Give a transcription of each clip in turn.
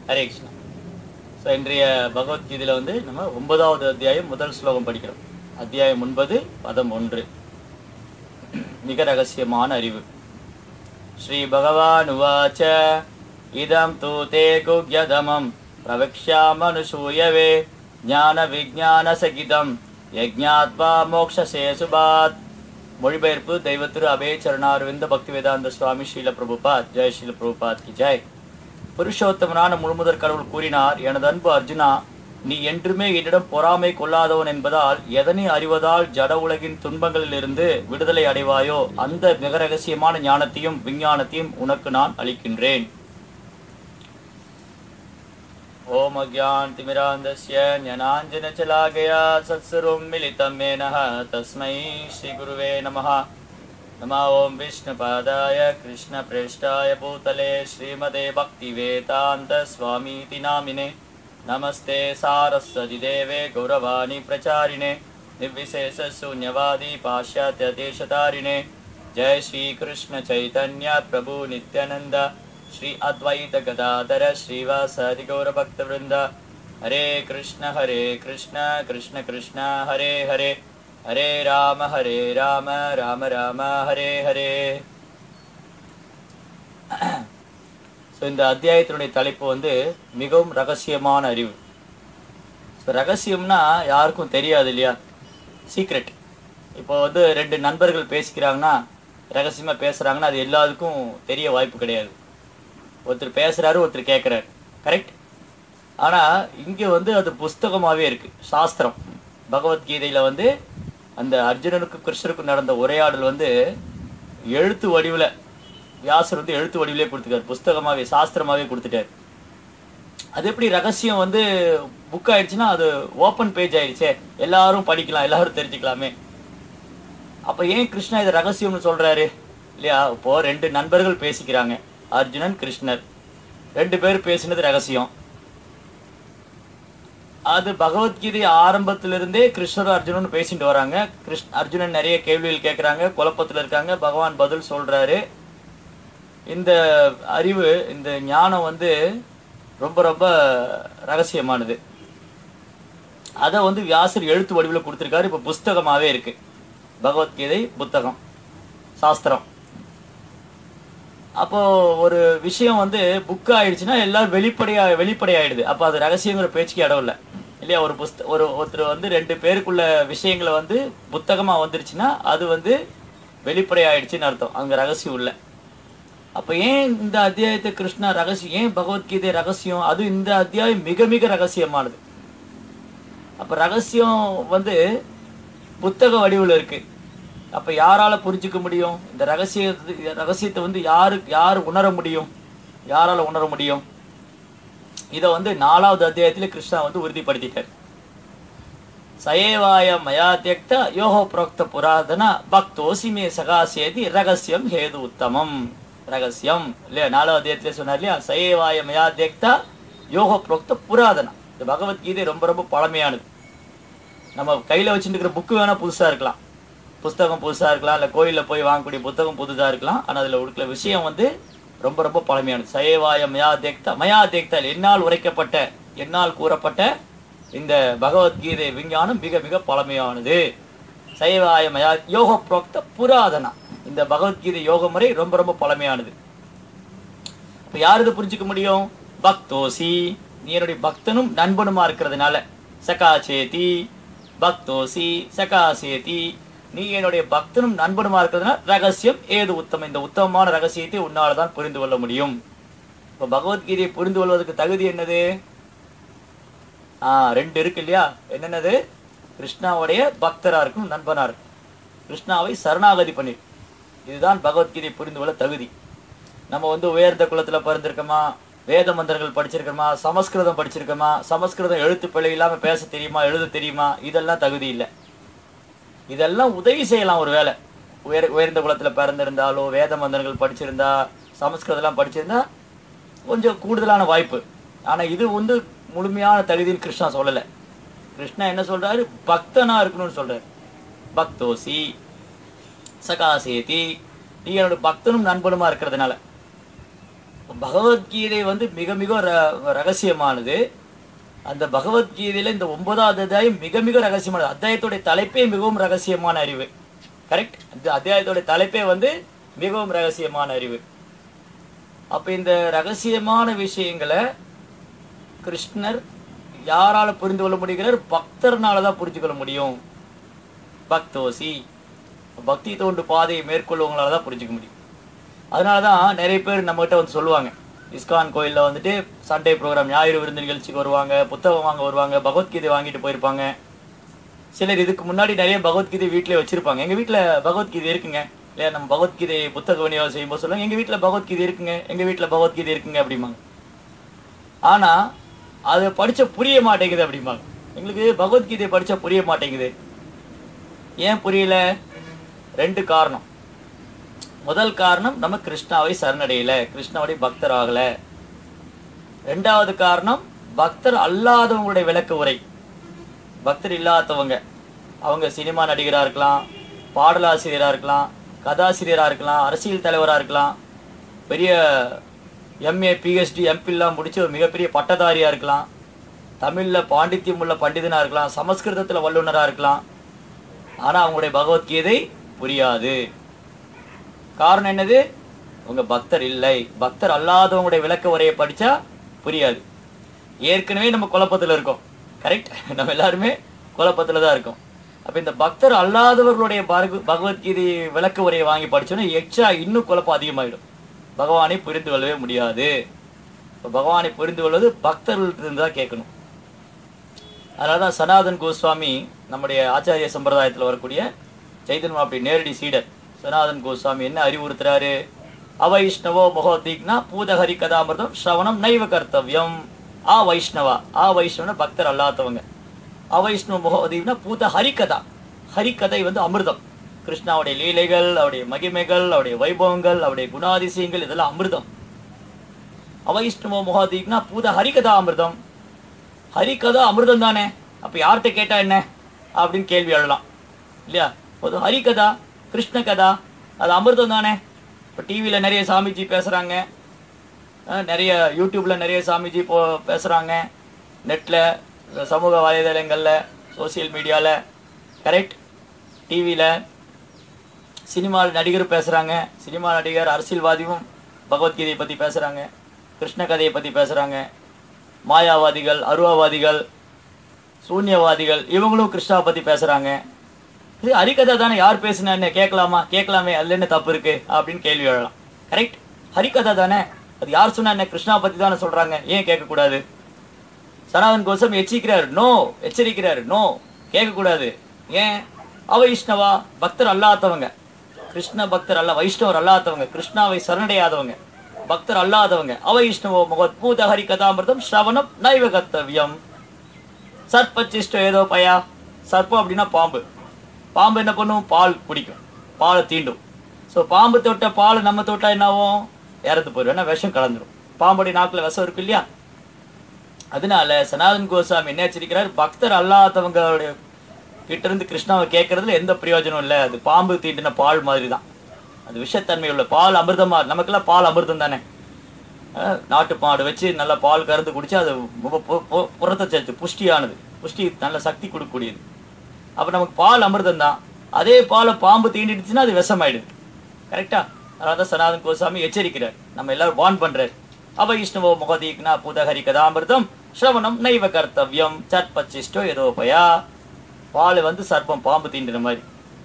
Hare Krishna. So இன்றைய பகவத்கீதையில் வந்து நம்ம 9வது அத்தியாயம் முதல் ஸ்லோகம் படிக்கிறோம். அத்தியாயம் 9 பதம் 1. மிக ரகசியமான அறிவு. ஸ்ரீ பகவான் உவாச்ச இதம் தூ தே குக்யதமம் பிரவக்ஷ்யாமனுசூயவே ஞான விஜான சகிதம் யஜ்ஞாத்வா மோக்ஷசே சுபாத். மொழிபெயர்ப்பு தெய்வ திரு அபய சரணாரவிந்த பக்தி வேதாந்த சுவாமி ஸ்ரீல பிரபுபாத். ஜெய் ஸ்ரீல பிரபுபாத் கி ஜெய். புருஷோத்தமனான முழுமுதற் கடவுள் கூறினார், எனது அன்பு அர்ஜுனா, நீ என்றுமே என்னிடம் பொறாமை கொள்ளாதவன் என்பதால் எதனை அறிவதால் ஜட உலகின் துன்பங்களிலிருந்து விடுதலை அடைவாயோ அந்த மிக ரகசியமான ஞானத்தையும் விஞ்ஞானத்தையும் உனக்கு நான் அளிக்கின்றேன். ஓம் அஜ்ஞானதிமிராந்தஸ்ய ஞானாஞ்சனசலாகயா சத்ஸ்வரூபம் மிலிதம் மேனஹ தஸ்மை ஸ்ரீ குருவே நமஹ. नमः ओं विष्णुपादाय कृष्णप्रेष्ठाय भूतले श्रीमते भक्तिवेदान्तस्वामीति नामिने नमस्ते सारस्वती देवे गौरवाणी प्रचारिणे निर्विशेषशून्यवादी पाश्चात्यदेशतारिणे. जय श्री कृष्ण चैतन्य प्रभु नित्यानंद श्री अद्वैत गदाधर श्रीवासादि गौरभक्तवृंद. हरे कृष्ण कृष्ण कृष्ण हरे हरे हरे राम राम राम हरे हरे. ஸோ இந்த அத்தியாயத்தினுடைய தலைப்பு வந்து மிகவும் ரகசியமான அறிவு. ஸோ ரகசியம்னா யாருக்கும் தெரியாது இல்லையா, சீக்ரெட். இப்போ வந்து 2 நண்பர்கள் பேசிக்கிறாங்கன்னா, ரகசியமாக பேசுகிறாங்கன்னா அது எல்லாத்துக்கும் தெரிய வாய்ப்பு கிடையாது. ஒருத்தர் பேசுகிறாரு, ஒருத்தர் கேட்குறாரு, கரெக்ட். ஆனால் இங்கே வந்து அது புஸ்தகமாகவே இருக்குது, சாஸ்திரம். பகவத்கீதையில் வந்து அந்த அர்ஜுனனுக்கும் கிருஷ்ணருக்கும் நடந்த உரையாடல் வந்து எழுத்து வடிவில், வியாசர் வந்து எழுத்து வடிவிலே கொடுத்துட்டார், புஸ்தகமாகவே சாஸ்திரமாகவே கொடுத்துட்டார். அது எப்படி ரகசியம் வந்து புக் ஆயிடுச்சுன்னா அது ஓப்பன் பேஜ் ஆயிடுச்சே, எல்லாரும் படிக்கலாம், எல்லாரும் தெரிஞ்சுக்கலாமே. அப்போ ஏன் கிருஷ்ணா இதை ரகசியம்னு சொல்கிறாரு இல்லையா? இப்போது 2 நண்பர்கள் பேசிக்கிறாங்க, அர்ஜுனன் கிருஷ்ணர், 2 பேர் பேசினது ரகசியம். அது பகவத்கீதை ஆரம்பத்திலிருந்தே கிருஷ்ணர் அர்ஜுனன் பேசிட்டு வராங்க. அர்ஜுனன் நிறைய கேள்விகள் கேட்குறாங்க, குழப்பத்தில் இருக்காங்க, பகவான் பதில் சொல்கிறாரு. இந்த அறிவு, இந்த ஞானம் வந்து ரொம்ப ரொம்ப ரகசியமானது. அதை வந்து வியாசர் எழுத்து வடிவில் கொடுத்துருக்காரு. இப்போ புஸ்தகமாகவே இருக்கு பகவத்கீதை, புத்தகம், சாஸ்திரம். அப்போது ஒரு விஷயம் வந்து புக் ஆயிடுச்சுன்னா எல்லாரும் வெளிப்படையாயிடுது. அப்போ அது ரகசியங்கிற பேச்சுக்கு இடம் இல்லை இல்லையா? ஒருத்தர் வந்து 2 பேருக்குள்ள விஷயங்களை வந்து புத்தகமாக வந்துருச்சுன்னா அது வந்து வெளிப்படையாயிடுச்சுன்னு அர்த்தம், அங்கே ரகசியம் இல்லை. அப்போ ஏன் இந்த அத்தியாயத்தை கிருஷ்ணா ரகசியம், ஏன் பகவத்கீதை ரகசியம்? அது இந்த அத்தியாயம் மிக மிக ரகசியமானது. அப்போ ரகசியம் வந்து புத்தக வடிவில் இருக்கு. அப்போ யாரால் புரிஞ்சுக்க முடியும் இந்த ரகசியத்தை வந்து யார் உணர முடியும், யாரால் உணர முடியும்? இதை வந்து 4வது அத்தியாயத்தில் கிருஷ்ணா வந்து உறுதிப்படுத்திட்டார். சயேவாய மயா தியக்த யோகோ புரோக்த புராதன பக்தோசிமே சகாசேதி ரகசியம் ஹேது உத்தமம். ரகசியம் இல்லையா? 4வது அத்தியாயத்தில் சொன்னார் இல்லையா, சயேவாய மயா தியக்த யோகோ புரோக்த புராதன. இந்த பகவத்கீதை ரொம்ப ரொம்ப பழமையானது. நம்ம கையில் வச்சுட்டு இருக்கிற புக்கு வேணால் புதுசாக இருக்கலாம், புஸ்தகம் புதுசாக இருக்கலாம், இல்லை கோயிலில் போய் வாங்கக்கூடிய புத்தகம் புதுதாக இருக்கலாம். ஆனால் அதில் இருக்கிற விஷயம் வந்து ரொம்ப ரொம்ப பழமையானது. சயேவாய மயா தேக்தா என்னால் உரைக்கப்பட்ட, என்னால் கூறப்பட்ட இந்த பகவத்கீதை விஞ்ஞானம் மிக மிக பழமையானது. சயேவாய மயா யோக புரோக்த புராதனா. இந்த பகவத்கீதை யோக முறை ரொம்ப ரொம்ப பழமையானது. இப்போ யார் இதை புரிஞ்சுக்க முடியும்? பக்தோசி, நீ என்னுடைய பக்தனும் நண்பனுமா இருக்கிறதுனால. சகாசேதி பக்தோசி சகாசேதி, நீ என்னுடைய பக்தனும் நண்பனுமா இருக்கிறதுனால ரகசியம் ஏது உத்தமம். இந்த உத்தமமான ரகசியத்தை உன்னால தான் புரிந்து கொள்ள முடியும். இப்போ பகவத்கீதையை புரிந்து கொள்வதற்கு தகுதி என்னது? 2 இருக்கு இல்லையா? என்னென்னது? கிருஷ்ணாவுடைய பக்தரா இருக்கும், நண்பனா இருக்கும், கிருஷ்ணாவை சரணாகதி பண்ணி. இதுதான் பகவத்கீதை புரிந்து கொள்ள தகுதி. நம்ம வந்து உயர்ந்த குலத்தில் பிறந்திருக்கோமா, வேத மந்திரங்கள் படிச்சிருக்கோமா, சமஸ்கிருதம் படிச்சிருக்கோமா, சமஸ்கிருதம் எழுத்து பிழை இல்லாமல் பேச தெரியுமா, எழுத தெரியுமா, இதெல்லாம் தகுதி இல்லை. இதெல்லாம் உதவி செய்யலாம். ஒரு வேலை உயர்ந்த குலத்தில் பிறந்திருந்தாலோ, வேத மந்திரங்கள் படிச்சிருந்தா, சமஸ்கிருதம்லாம் படிச்சிருந்தா கொஞ்சம் கூடுதலான வாய்ப்பு. ஆனால் இது வந்து முழுமையான தகுதின்னு கிருஷ்ணா சொல்லலை. கிருஷ்ணா என்ன சொல்றாரு? பக்தனா இருக்கணும்னு சொல்றாரு. பக்தோசி சகாசேதி, நீ என்னோட பக்தனும் நண்பனுமா இருக்கிறதுனால. பகவத்கீதை வந்து மிக மிக ரகசியமானது. அந்த பகவத்கீதையில இந்த 9வது அத்தியாயம் மிக மிக ரகசியமானது. அத்தியாயத்துடைய தலைப்பே மிகவும் ரகசியமான அறிவு. கரெக்ட். இந்த அத்தியாயத்துடைய தலைப்பே வந்து மிகவும் ரகசியமான அறிவு. அப்ப இந்த ரகசியமான விஷயங்களை கிருஷ்ணர் யாரால புரிந்து கொள்ள முடிகிறார்? பக்தர்னால தான் புரிஞ்சு கொள்ள முடியும். பக்தோசி, பக்தி தோண்டு பாதையை மேற்கொள்வங்களால தான் புரிஞ்சுக்க முடியும். அதனாலதான் நிறைய பேர் நம்ம கிட்ட வந்து சொல்லுவாங்க, இஸ்கான் கோயில்ல வந்துட்டு சண்டே ப்ரோக்ராம், ஞாயிறு விருந்து நிகழ்ச்சிக்கு வருவாங்க, புத்தகம் வாங்க வருவாங்க, பகவத்கீதை வாங்கிட்டு போயிருப்பாங்க. சிலர் இதுக்கு முன்னாடி நிறைய பகவத்கீதை வீட்டிலே வச்சிருப்பாங்க. எங்க வீட்டுல பகவத்கீதை இருக்குங்க இல்லையா, நம்ம பகவத்கீதை புத்தக விநியோகம் செய்யும்போது சொல்லுவாங்க, எங்க வீட்டுல பகவத்கீதை இருக்குங்க, எங்க வீட்டுல பகவத்கீதை இருக்குங்க அப்படிம்பாங்க. ஆனா அதை படிச்ச புரிய மாட்டேங்குது அப்படிம்பாங்க. எங்களுக்கு பகவத்கீதை படிச்சா புரிய மாட்டேங்குது. ஏன் புரியல? 2 காரணம். முதல் காரணம், நம்ம கிருஷ்ணாவை சரணடையல, கிருஷ்ணாவுடைய பக்தர் ஆகல. 2வது காரணம், பக்தர் அல்லாதவங்களுடைய விளக்க உரை. பக்தர் இல்லாதவங்க, அவங்க சினிமா நடிகரா இருக்கலாம், பாடலாசிரியரா இருக்கலாம், கதாசிரியரா இருக்கலாம், அரசியல் தலைவரா இருக்கலாம், பெரிய எம்ஏ பிஹெச்டி எம்பிலாம் முடிச்சு ஒரு மிகப்பெரிய பட்டதாரியா இருக்கலாம், தமிழ்ல பாண்டித்யம் உள்ள பண்டிதனா இருக்கலாம், சமஸ்கிருதத்துல வல்லுநரா இருக்கலாம். ஆனா அவங்களுடைய பகவத்கீதை புரியாது. காரணம் என்னது? உங்க பக்தர் இல்லை. பக்தர் அல்லாதவங்களுடைய விளக்க உரையை படிச்சா புரியாது. ஏற்கனவே நம்ம குழப்பத்துல இருக்கோம். கரெக்ட். நம்ம எல்லாருமே குழப்பத்துல தான் இருக்கோம். அப்ப இந்த பக்தர் அல்லாதவர்களுடைய பகவத்கீதை விளக்க உரையை வாங்கி படிச்சோன்னா எக்ஸ்ட்ரா இன்னும் குழப்பம் அதிகமாயிடும். பகவானை புரிந்து கொள்ளவே முடியாது. பகவானை புரிந்து கொள்வது பக்தர்களிருந்து தான் கேட்கணும். அதனாலதான் சனாதன் கோஸ்வாமி, நம்முடைய ஆச்சாரிய சம்பிரதாயத்தில் வரக்கூடிய சைதன்ய மகாபிரபு நேரடி சீடர் சனாதன் கோஸ்வாமி என்ன அறிவுறுத்துறாரு? அவைஷ்ணவோ மகோதீக்னா பூதஹரி கதாமிருதம் ஸ்ரவணம் நைவ கர்த்தவியம். வைஷ்ணவன பக்தர் அல்லாதவங்க. அவைஷ்ணவ மகோதீக்னா பூத ஹரிகதா. ஹரிகதை வந்து அமிர்தம். கிருஷ்ணாவுடைய லீலைகள், அவருடைய மகிமைகள், அவருடைய வைபவங்கள், அவருடைய குணாதிசயங்கள், இதெல்லாம் அமிர்தம். அவைஷ்ணவ மகோதீக்னா பூத ஹரிகதா அமிர்தம். ஹரிகதா அமிர்தம் தானே, அப்ப யார்கிட்ட கேட்டா என்ன அப்படின்னு கேள்வி எழலாம் இல்லையா? ஒரு ஹரிகதா, கிருஷ்ண கதா, அது அமிர்தம் தானே. இப்போ டிவியில் நிறைய சாமிஜி பேசுகிறாங்க, நிறைய யூடியூப்ல நிறைய சாமிஜி பேசுகிறாங்க, நெட்டில், சமூக வலைதளங்களில், சோசியல் மீடியாவில், கரெக்ட், டிவியில், சினிமாவில் நடிகர் பேசுகிறாங்க. சினிமா நடிகர், அரசியல்வாதியும் பகவத்கீதையை பற்றி பேசுகிறாங்க, கிருஷ்ண கதையை பற்றி பேசுகிறாங்க. மாயாவாதிகள், அருவாவாதிகள், சூன்யவாதிகள், இவங்களும் கிருஷ்ணாவை பற்றி பேசுகிறாங்க. இது ஹரிகதை தானே, யார் பேசுனா என்ன, கேட்கலாமா? கேட்கலாமே, அதுல என்ன தப்பு இருக்கு அப்படின்னு கேள்வி எழலாம். கரெக்ட். ஹரிகதை தானே, அது யார் சொன்னா என்ன, கிருஷ்ணா பத்தி தானே சொல்றாங்க, ஏன் கேட்கக்கூடாது? சனாதன் கோஸ்வாமி எச்சரிக்கிறாரு, நோ, கேட்கக்கூடாது. ஏன்? அவைஷ்ணவா, பக்தர் அல்லாதவங்க, கிருஷ்ண பக்தர் அல்ல, வைஷ்ணவர் அல்லாதவங்க, கிருஷ்ணாவை சரணடையாதவங்க, பக்தர் அல்லாதவங்க. அவைஷ்ணவோ மகத் பூத ஹரி கதாமிருதம் ஸ்ரவணம் நைவ கர்த்தவியம். சர்ப்பச்சிஷ்ட ஏதோ பயா. சர்ப்பம் அப்படின்னா பாம்பு. பாம்பு என்ன பண்ணும்? பால் குடிக்கும், பாலை தீண்டும். ஸோ பாம்பு தொட்ட பால் நம்ம தொட்டா என்ன ஆகும்? இறந்து போயிடும், ஏன்னா விஷம் கலந்துடும். பாம்புடைய நாக்கில் விஷம் இருக்கு இல்லையா? அதனால சனாதன் கோஸ்வாமி என்ன எச்சரிக்கிறார்? பக்தர் அல்லாதவங்களுடைய கிட்ட இருந்து கிருஷ்ணாவை கேட்கறதுல எந்த பிரயோஜனம் இல்லை. அது பாம்பு தீண்டின பால் மாதிரி தான். அது விஷத்தன்மை உள்ள பால். அமிர்தமா, நமக்கெல்லாம் பால் அமிர்தம் தானே. நாட்டு மாடு வச்சு நல்லா பால் கறந்து குடிச்சா அது புரதச்சத்து, புஷ்டியானது, புஷ்டி நல்ல சக்தி கொடுக்கக்கூடியது. அப்ப நமக்கு பால் அமிர்தம் தான். அதே பாலை பாம்பு தீண்டிடுச்சுன்னா அது விஷமாயிடுது. கரெக்டா? அதான் சனாதன் கோஸ்வாமி எச்சரிக்கிறார், நம்ம எல்லாரும் வார்ன் பண்றாரு. அவைஷ்ணவோ மகதீக்னா பூதஹரி கதாமிருதம் ஸ்ரவணம் நைவ கர்த்தவியம் சர்ப்பச்சிஷ்டோ ஏதோபயா. பால் வந்து சர்ப்பம், பாம்பு தீண்டின மாதிரி.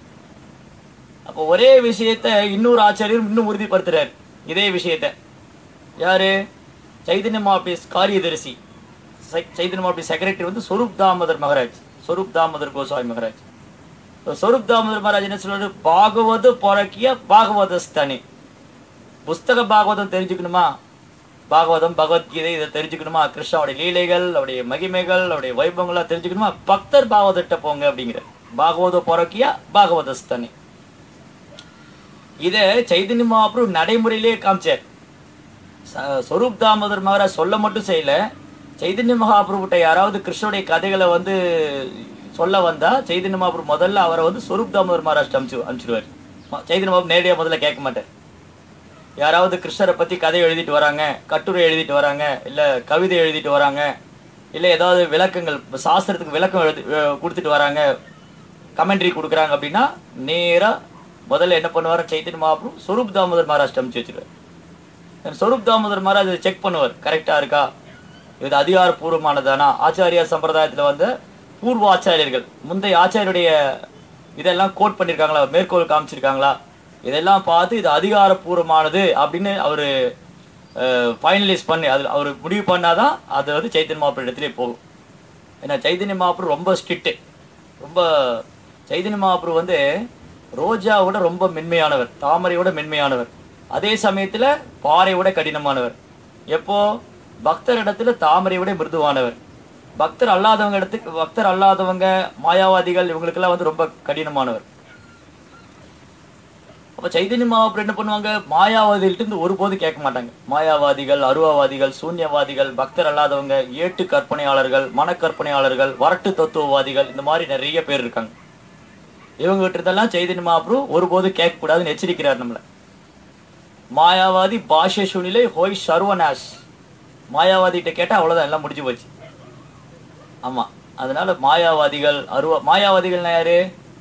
அப்போ ஒரே விஷயத்த இன்னொரு ஆச்சாரியர் இன்னும் உறுதிப்படுத்துறாரு. இதே விஷயத்த யாரு? சைதன்ய மகாபிரபு காரியதரிசி, சைதன்ய மகாபிரபு செக்ரட்டரி வந்து ஸ்வரூப் தாமோதர் மகாராஜ், ஸ்வரூப் தாமோதர் கோஸ்வாமி மகாராஜ். ஸ்வரூப் தாமோதர் மகாராஜ் என்ன சொல்றாரு? பாகவத பொறக்கிய பாகவதஸ்தனி. புஸ்தக பாகவதம் தெரிஞ்சுக்கணுமா, பாகவதம் பகவத்கீதை இதை தெரிஞ்சுக்கணுமா, கிருஷ்ணாவுடைய லீலைகள், அவருடைய மகிமைகள், அவருடைய வைபவங்கள்லாம் தெரிஞ்சுக்கணுமா, பக்தர் பாகவதட்ட போங்க அப்படிங்கிற. பாகவத பொறக்கிய பாகவதஸ்தனி. இத சைதன்ய மகாபிரபு நடைமுறையிலே காமிச்சார். ஸ்வரூப் தாமோதர் மகாராஜ் சொல்ல மட்டும் செய்யல. சைதன்ய மகாபிரபுட்ட யாராவது கிருஷ்ணனுடைய கதைகளை வந்து சொல்ல வந்தா சைதன்ய மகாபிரபு முதல்ல அவரை வந்து ஸ்வரூப் தாமோதர் மகாராஜ் அனுப்பிச்சிடுவார். சைதன்ய மகாபிரபு நேரடியாக முதல்ல கேட்க மாட்டார். யாராவது கிருஷ்ணரை பத்தி கதை எழுதிட்டு வராங்க, கட்டுரை எழுதிட்டு வராங்க, இல்ல கவிதை எழுதிட்டு வராங்க, இல்ல ஏதாவது விளக்கங்கள் சாஸ்திரத்துக்கு விளக்கம் கொடுத்துட்டு வராங்க, கமெண்ட்ரி கொடுக்குறாங்க அப்படின்னா நேரா முதல்ல என்ன பண்ணுவார் சைத்தன்ய மகாபிரபு ஸ்வரூப் தாமோதர் மகாராஜ் அனுப்பிச்சு வச்சிருக்காரு. ஸ்வரூப் தாமோதர் மகாராஜ் செக் பண்ணுவார், கரெக்டா இருக்கா, இது அதிகாரப்பூர்வமானதானா, ஆச்சாரியா சம்பிரதாயத்துல வந்த பூர்வ ஆச்சாரியர்கள் முந்தைய ஆச்சாரியுடைய இதெல்லாம் கோட் பண்ணியிருக்காங்களா, மேற்கோள் காமிச்சிருக்காங்களா, இதெல்லாம் பார்த்து இது அதிகாரப்பூர்வமானது அப்படின்னு அவரு ஃபைனலைஸ் பண்ணி அது அவர் முடிவு பண்ணாதான் அது வந்து சைத்தன்ய மகாபிரபு இடத்துல போகும். ஏன்னா சைத்தன்ய மகாபிரபு ரொம்ப ஸ்ட்ரிக்ட். ரொம்ப சைத்தன்ய மகாபிரபு வந்து ரோஜாவோட ரொம்ப மென்மையானவர், தாமரையோட மென்மையானவர், அதே சமயத்துல பாறையோட கடினமானவர். எப்போ பக்தர் இடத்துல தாமரை விட மிருதுவானவர், பக்தர் அல்லாதவங்க மாயாவாதிகள் இவங்களுக்கெல்லாம் வந்து ரொம்ப கடினமானவர். அப்ப சைத்தன்ய மகாபிரபு என்ன பண்ணுவாங்க, மாயாவாதிகள்ட்ட இருந்து ஒருபோது கேட்க மாட்டாங்க. மாயாவாதிகள், அருவாவாதிகள், சூன்யவாதிகள், பக்தர் அல்லாதவங்க, ஏட்டு கற்பனையாளர்கள், மனக்கற்பனையாளர்கள், வரட்டு தத்துவவாதிகள், இந்த மாதிரி நிறைய பேர் இருக்காங்க. இவங்க கிட்ட இருந்தெல்லாம் சைத்தன்ய மகாபிரபு ஒருபோது கேட்க கூடாதுன்னு எச்சரிக்கிறார் நம்மள. மாயாவாதி பாஷ்ய சுனிலை ஹோய் சர்வநாஷ், மாயாவாதி கிட்ட கேட்டா அவ்வளவுதான், எல்லாம் முடிஞ்சு போச்சு. ஆமா, அதனால மாயாவாதிகள் மாயாவாதிகள்னா யாரு,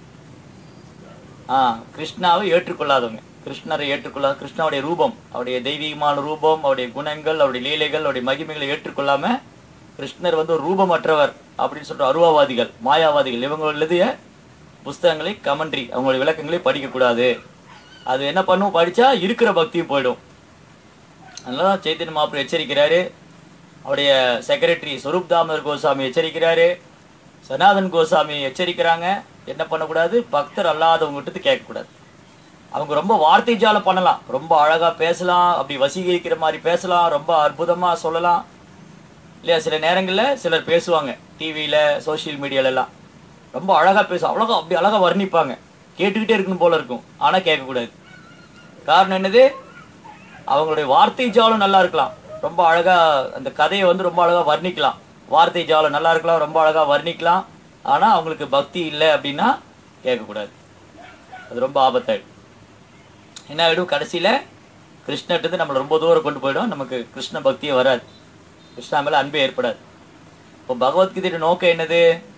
கிருஷ்ணாவை ஏற்றுக்கொள்ளாதவங்க, கிருஷ்ணரை ஏற்றுக்கொள்ளாத, கிருஷ்ணாவுடைய ரூபம், அவருடைய தெய்வீகமான ரூபம், அவருடைய குணங்கள், அவருடைய லீலைகள், அவருடைய மகிமைகளை ஏற்றுக்கொள்ளாம கிருஷ்ணர் வந்து ஒரு ரூபமற்றவர் அப்படின்னு சொல்ற அருவாவாதிகள், மாயாவாதிகள், இவங்க எழுதிய புஸ்தகங்களை கமெண்ட்ரி அவங்களுடைய விளக்கங்களை படிக்கக்கூடாது. அது என்ன பண்ணும், படிச்சா இருக்கிற பக்தியும் போயிடும். அதனாலதான் சைத்தன்ய மகாபிரபு எச்சரிக்கிறாரு, அவருடைய செக்ரட்டரி ஸ்வரூப் தாமோதர் கோசாமி எச்சரிக்கிறாரு, சனாதன் கோசாமி எச்சரிக்கிறாங்க, என்ன பண்ணக்கூடாது, பக்தர் அல்லாதவங்ககிட்ட கேட்கக்கூடாது. அவங்க ரொம்ப வார்த்தை ஜாலம் பண்ணலாம், ரொம்ப அழகா பேசலாம், அப்படி வசீகரிக்கிற மாதிரி பேசலாம், ரொம்ப அற்புதமா சொல்லலாம் இல்லையா. சில நேரங்களில் சிலர் பேசுவாங்க டிவியில சோசியல் மீடியால எல்லாம், ரொம்ப அழகா பேசும், அழகா அப்படி அழகா வர்ணிப்பாங்க, கேட்டுக்கிட்டே இருக்கணும் போல இருக்கும், ஆனா கேட்கக்கூடாது. காரணம் என்னது, அவங்களுடைய வார்த்தை ஜாலம் நல்லா இருக்கலாம், ரொம்ப அழகா அந்த கதையை வந்து ரொம்ப அழகா வர்ணிக்கலாம், வார்த்தை ஜாலம் நல்லா இருக்கலாம், ரொம்ப அழகா வர்ணிக்கலாம், ஆனா அவங்களுக்கு பக்தி இல்லை அப்படின்னா கேட்கக்கூடாது. அது ரொம்ப ஆபத்தாயிடும். என்ன ஆயிடும், கடைசியில கிருஷ்ணட்டு நம்மளை ரொம்ப தூரம் கொண்டு போயிடும், நமக்கு கிருஷ்ண பக்தியே வராது, கிருஷ்ணா மேல அன்பே ஏற்படாது. இப்போ பகவத்கீதையோட நோக்கம் என்னது,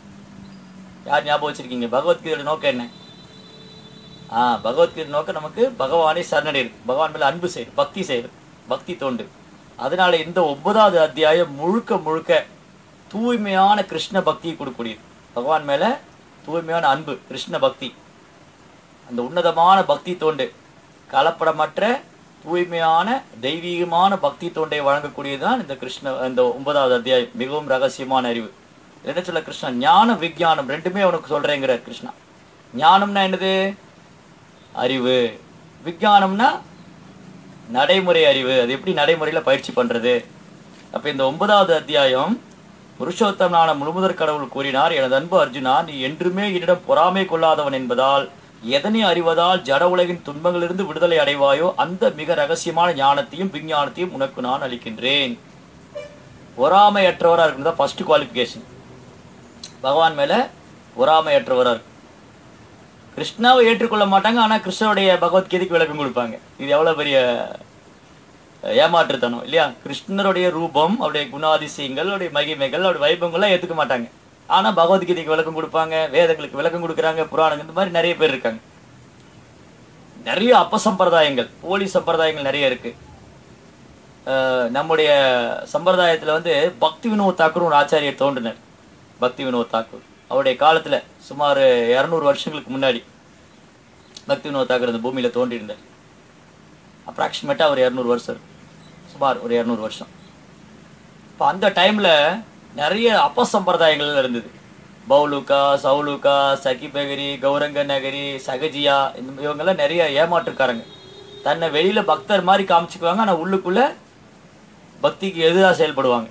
யார் ஞாபகம் வச்சிருக்கீங்க, பகவத்கீதையோட நோக்கம் என்ன? பகவத்கீதை நோக்கம் நமக்கு பகவானை சரணடைது, பகவான் மேல அன்பு செய்யுது, பக்தி செய்யுது, பக்தி தோண்டு. அதனால இந்த 9வது அத்தியாயம் முழுக்க முழுக்க தூய்மையான கிருஷ்ண பக்தியை கொடுக்கக்கூடியது. பகவான் மேல தூய்மையான அன்பு, கிருஷ்ண பக்தி, அந்த உன்னதமான பக்தி தோண்டு, கலப்படமற்ற தூய்மையான தெய்வீகமான பக்தி தோண்டை வழங்கக்கூடியதுதான் இந்த இந்த 9வது அத்தியாயம். மிகவும் ரகசியமான அறிவு. என்ன சொல்ல கிருஷ்ணா, ஞானம் விஞ்ஞானம் ரெண்டுமே அவனுக்கு சொல்றேங்கிறார் கிருஷ்ணா. ஞானம்னா என்னது, அறிவு. விஞ்ஞானம்னா நடைமுறை அறிவு, அது எப்படி நடைமுறையில பயிற்சி பண்றது. அப்ப இந்த 9வது அத்தியாயம் புருஷோத்தமனான முழுமுதற் கடவுள் கூறினார், எனது அன்பு அர்ஜுனா, நீ என்றுமே என்னிடம் பொறாமை கொள்ளாதவன் என்பதால் எதனை அறிவதால் ஜட உலகின் துன்பங்களிலிருந்து விடுதலை அடைவாயோ அந்த மிக ரகசியமான ஞானத்தையும் விஞ்ஞானத்தையும் உனக்கு நான் அளிக்கின்றேன். பொறாமையற்றவரா இருக்கணும் தான் ஃபர்ஸ்ட் குவாலிஃபிகேஷன். பகவான் மேல பொறாமையற்றவரா இருக்கு. கிருஷ்ணாவை ஏற்றுக்கொள்ள மாட்டாங்க, ஆனா கிருஷ்ணனுடைய பகவத்கீதைக்கு விளக்கம் கொடுப்பாங்க. இது எவ்வளவு பெரிய ஏமாற்றுத்தனம் இல்லையா. கிருஷ்ணருடைய ரூபம், அவருடைய குணாதிசயங்கள், அவருடைய மகிமைகள், அவருடைய வைபவங்கள்லாம் ஏத்துக்க மாட்டாங்க, ஆனா பகவத்கீதைக்கு விளக்கம் கொடுப்பாங்க, வேதங்களுக்கு விளக்கம் கொடுக்குறாங்க, புராணங்கள், இந்த மாதிரி நிறைய பேர் இருக்காங்க. நிறைய அப்பசம்பிரதாயங்கள், போலி சம்பிரதாயங்கள் நிறைய இருக்கு. நம்முடைய சம்பிரதாயத்துல வந்து பக்தி வினோத் தாக்கூர் ஒரு ஆச்சாரியர் தோன்றினார். பக்தி வினோத் தாக்கூர் அவருடைய காலத்துல சுமார் 200 வருஷங்களுக்கு முன்னாடி பக்தி வினோத் தாக்கூர் இந்த பூமியில தோன்றியிருந்தார். அப்ராக்சிமேட்டா ஒரு 200 வருஷம், சுமார் ஒரு 200 வருஷம். இப்போ அந்த டைம்ல நிறைய அப்பசம்பிரதாயங்கள் இருந்தது. பவுலுக்கா, சவுலுக்கா, சகிபகரி, கௌரங்க நகரி, சகஜியா, இவங்கெல்லாம் நிறைய ஏமாற்றுக்காரங்க. தன்னை வெளியில பக்தர் மாதிரி காமிச்சுக்குவாங்க, ஆனா உள்ளுக்குள்ள பக்திக்கு எதிராக செயல்படுவாங்க.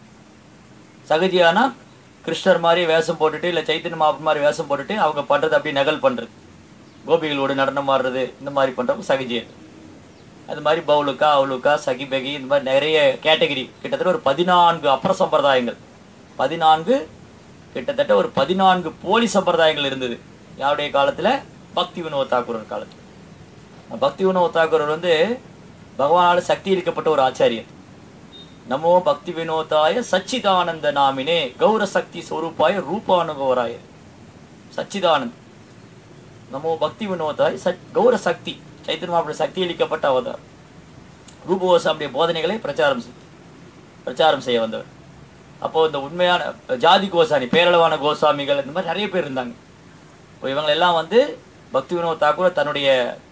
சகஜியானா கிருஷ்ணர் மாதிரி வேஷம் போட்டுட்டு, இல்லை சைத்தன்ய மகாபிரபு மாதிரி வேஷம் போட்டுட்டு அவங்க பண்றது அப்படி நகல் பண்றது, கோபிகளோடு நடனம் ஆடுறது, இந்த மாதிரி பண்றவங்க சகஜியர். அது மாதிரி பவுலுக்கா, அவளுக்கா, சகிபகி, இந்த மாதிரி நிறைய கேட்டகரி, கிட்டத்தட்ட ஒரு 14 அப்புற சம்பிரதாயங்கள், 14 கிட்டத்தட்ட ஒரு 14 போலி சம்பிரதாயங்கள் இருந்தது. யாருடைய காலத்துல, பக்தி வினோத் தாக்கூர் காலத்துல. பக்தி வினோத் தாக்கூர் வந்து பகவானால சக்தி அளிக்கப்பட்ட ஒரு ஆச்சாரியர். நமோ பக்தி வினோதாய சச்சிதானந்த நாமினே கௌர சக்தி ஸ்வரூபாய ரூபானுகவராய. சச்சிதானந்த் நமோ பக்தி வினோதாய் கௌர சக்தி சைத்தன்ய மகாபிரபு சக்தி அளிக்கப்பட்ட அவதார். ரூபகோசாமியுடைய போதனைகளை பிரச்சாரம் செய்ய வந்தவர். அப்போ இந்த உண்மையான ஜாதி கோசாமி, பேரளவான கோசாமிகள், இந்த மாதிரி நிறைய பேர் இருந்தாங்க. இப்போ இவங்க எல்லாம் வந்து பக்தி வினோத் தாக்கூர் தன்னுடைய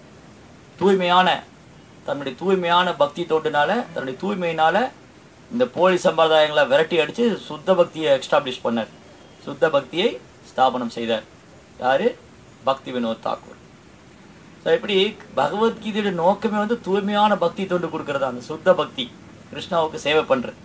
தூய்மையான பக்தி தோண்டுனால, தன்னுடைய தூய்மையினால இந்த போலி சம்பிரதாயங்களை விரட்டி அடிச்சு சுத்த பக்தியை எஸ்டாப்ளிஷ் பண்ணார். சுத்த பக்தியை ஸ்தாபனம் செய்தார். யாரு? பக்தி வினோத் தாக்கூர். ஸோ இப்படி பகவத்கீதையோட நோக்கமே வந்து தூய்மையான பக்தி தொண்டு கொடுக்கறது, அந்த சுத்த பக்தி, கிருஷ்ணாவுக்கு சேவை பண்றது.